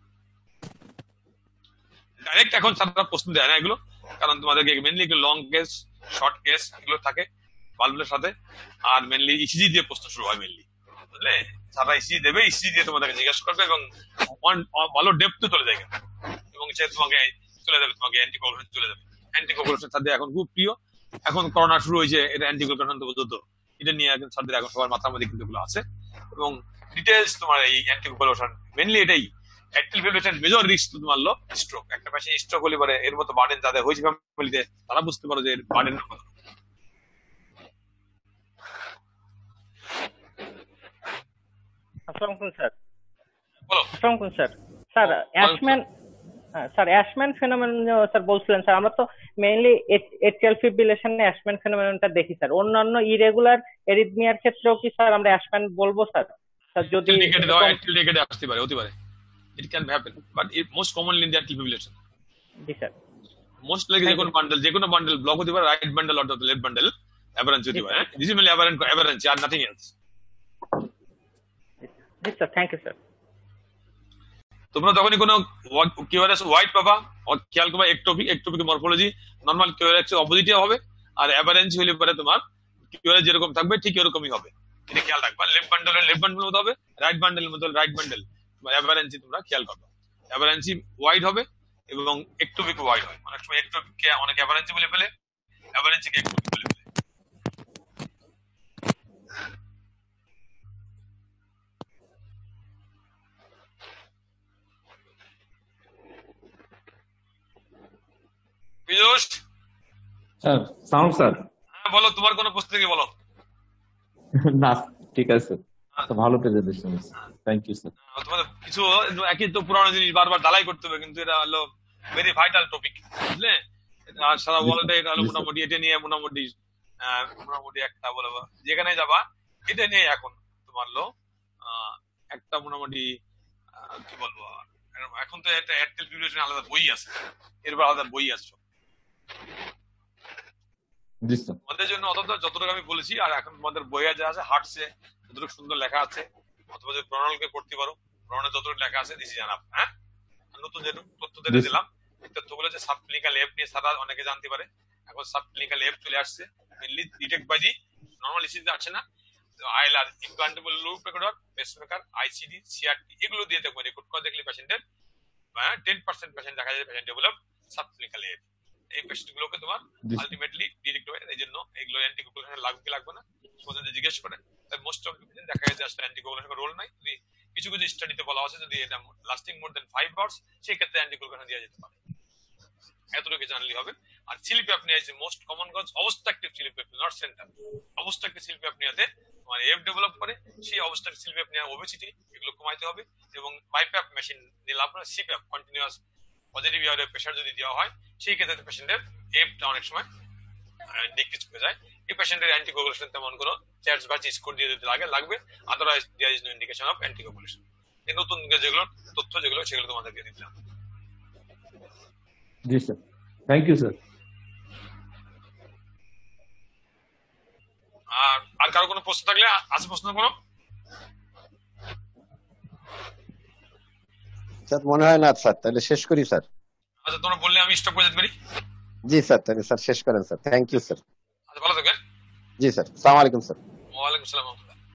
ডাইরেক্ট এখন সারা প্রশ্ন দেয় না এগুলো, কারণ তোমাদেরকে মেনলি এগুলো লং কেস, শর্ট কেস এগুলো থাকে বাল্বের সাথে, আর মেনলি ইসিজি দিয়ে প্রশ্ন শুরু হয় মেনলি, বুঝলে? সারা ইসিজি দেবে, ইসিজি দিয়ে তোমাদেরকে জিজ্ঞেস করবে এবং ভালো ডেপথে চলে যায় এবং সে তোমাকে চলে যাবে, তোমাকে অ্যান্টিকোগুলেশন চলে যাবে। অ্যান্টিকোগুলেশন সাথে এখন খুব প্রিয়, এখন করোনা শুরু হয়েছে, এটা অ্যান্টিকোগুলেশন তো পর্যন্ত এটা নিয়ে এখন সাথে এখন সবার মাথার মধ্যে কিন্তু এগুলো আছে এবং ডিটেলস তোমার এই অ্যান্টিকোগুলেশন মেনলি এটাই। অ্যাট্রিয়াল ফিব্রিলেশন মেজর রিস্ক তোমার হলো স্ট্রোক। একটা পেশেন্ট স্ট্রোক হলে পরে এর মতো বার্ডেন যাদের হয়েছে ফ্যামিলিতে তারা বুঝতে পারো যে বার্ডেন কত। আসসালামু আলাইকুম স্যার। বলো। আসসালামু আলাইকুম sir. Sir Ashman, sir Ashman phenomenon sir বলছিলেন স্যার, আমরা তো মেইনলি এট্রিয়াল ফিব্রিলেশনে অ্যাশম্যান ফেনোমেননটা দেখি স্যার, অন্যান্য ইরেগুলার এরিথমিয়ার ক্ষেত্রেও কি স্যার আমরা অ্যাশম্যান বলবো স্যার? স্যার যদি অ্যাট্রিয়াল ডিকেটে আসতে পারে, হতে পারে, it can happen but it most commonly in the atrial fibrillation. জি স্যার। মোস্ট লাইক যে কোনো বান্ডেল, যে কোনো বান্ডেল ব্লক হতে পারে, right bundle or the left bundle aberrance হতে পারে। This is mainly aberrance, aberrance আর নাথিং এলস। জি স্যার, থ্যাংক ইউ স্যার। তোমরা যখনই কোনো কিউআরএস হোয়াইট পাবা, খেয়াল করবা ectopic, ectopic morphology normal QRS অপোজিটই হবে, আর অ্যাভারেন্স হলে পরে তোমার কিউআরএস যেরকম থাকবে ঠিক এরকমই হবে, এটা খেয়াল রাখবা। লেফট বান্ডেলের লেফট বান্ডেল মতো হবে, রাইট বান্ডেলের মতো রাইট বান্ডেল, তোমার অ্যাভারেন্সি তোমরা খেয়াল করবা। অ্যাভারেন্সি ওয়াইড হবে এবং একটোপিক ওয়াইড হয়, অনেক সময় একটোপিককে অনেক অ্যাভারেন্সি বলে ফেলে, অ্যাভারেন্সিকে একটোপিক বলে ফেলে। Piyush sir, sound sir. হ্যাঁ বলো, তোমার কোনো প্রশ্ন থেকে বলো। না ঠিক আছে, ভালো প্রেজেন্টেশন, থ্যাংক ইউ স্যার। তোমাদের কিছু একই তো পুরানো জিনিস বারবার ঢালাই করতে হবে, কিন্তু এটা হলো ভেরি ভাইটাল টপিক, বুঝলে? আর সারা ওয়ার্ল্ডে এটা হলো মোটামুটি, এটা নিয়ে মোটামুটি মোটামুটি একটা বলবো যেখানে যাবা এটা নিয়ে এখন তোমার হলো একটা মোটামুটি কি বলবো, এখন তো একটা এয়ারটেল ফিব্রিলেশন আলাদা বই আছে, এরপর আলাদা বই আছে তোমাদের জন্য। অথচ যতটুকু আমি বলেছি, আর এখন তোমাদের বইয়ে যা আছে হার্টসে যতটুকু সুন্দর লেখা আছে, অথবা যে প্রণালকে করতে পারো, প্রণালে যতটুকু লেখা আছে দিছি জানাব। হ্যাঁ, নতুন যে তথ্য দিয়ে দিলাম, তথ্যগুলো যে সাব ক্লিনিক্যাল এফ নিয়ে সারা অনেকে জানতে পারে, এখন সাব ক্লিনিক্যাল এফ চলে আসছে, mainly detect by the normal ECG আসছে না, ILR, implantable loop recorder, pacemaker, ICD, CRT এগুলো দিয়ে দেখবেন রেকর্ড করে দেখলে পেশেন্টের টেন পার্সেন্ট পেশেন্ট দেখা যায় patient develop sub clinical F. এই পেশেন্টগুলোকে তোমার আলটিমেটলি ডিরেক্ট হয়, এই জন্য এগুলো অ্যান্টিকোগুলেশন লাগবে কি লাগবে না যদি জিজ্ঞেস করে, মোস্ট অফ পেশেন্ট দেখা যায় যে আসলে অ্যান্টিকোগুলেশন রোল নাই। যদি কিছু কিছু স্টাডিতে বলা আছে যদি এটা lasting more than five hours সেই ক্ষেত্রে অ্যান্টিকোগুলেশন দেওয়া যেতে পারে, এতটুকু জানলেই হবে। আর sleep apnoea is most common cause obstructive sleep apnoea, not centre. Obstructive sleep অ্যাপনিয়াতে তোমার এফ ডেভেলপ করে, সেই অবস্ট্রাকটিভ স্লিপ অ্যাপনিয়া ওবেসিটি এগুলো কমাইতে হবে। এবং বাইপ্যাপ মেশিন নিলে আপনার সিপ্যাপ কন্টিনিউয়াস পজিটিভ ইয়ারে প্রেশার যদি দেওয়া হয়, সেই ক্ষেত্রে পেশেন্টের এফটা অনেক সময় ডিক্রিজ করে যায়। এই পেশেন্টের অ্যান্টিকোগুলেশন তেমন কোনো চার্জ বা স্কোর দিয়ে যদি লাগে লাগবে, otherwise there is no indication of anticoagulation. এই নতুন যেগুলো তথ্য যেগুলো সেগুলো তোমাদেরকে দিলাম। জি স্যার, থ্যাংক ইউ স্যার। আর আর কারো কোনো প্রশ্ন থাকলে আছে? প্রশ্ন কোনো? স্যার মনে হয় না স্যার, তাহলে শেষ করি স্যার। আচ্ছা, তোমরা বললে আমি স্টপ করে যেতে পারি। জি স্যার, তাহলে স্যার শেষ করেন স্যার। Thank you sir. আচ্ছা, ভালো থাকবেন। জি স্যার, আসসালামু আলাইকুম স্যার। ওয়ালাইকুম আসসালাম।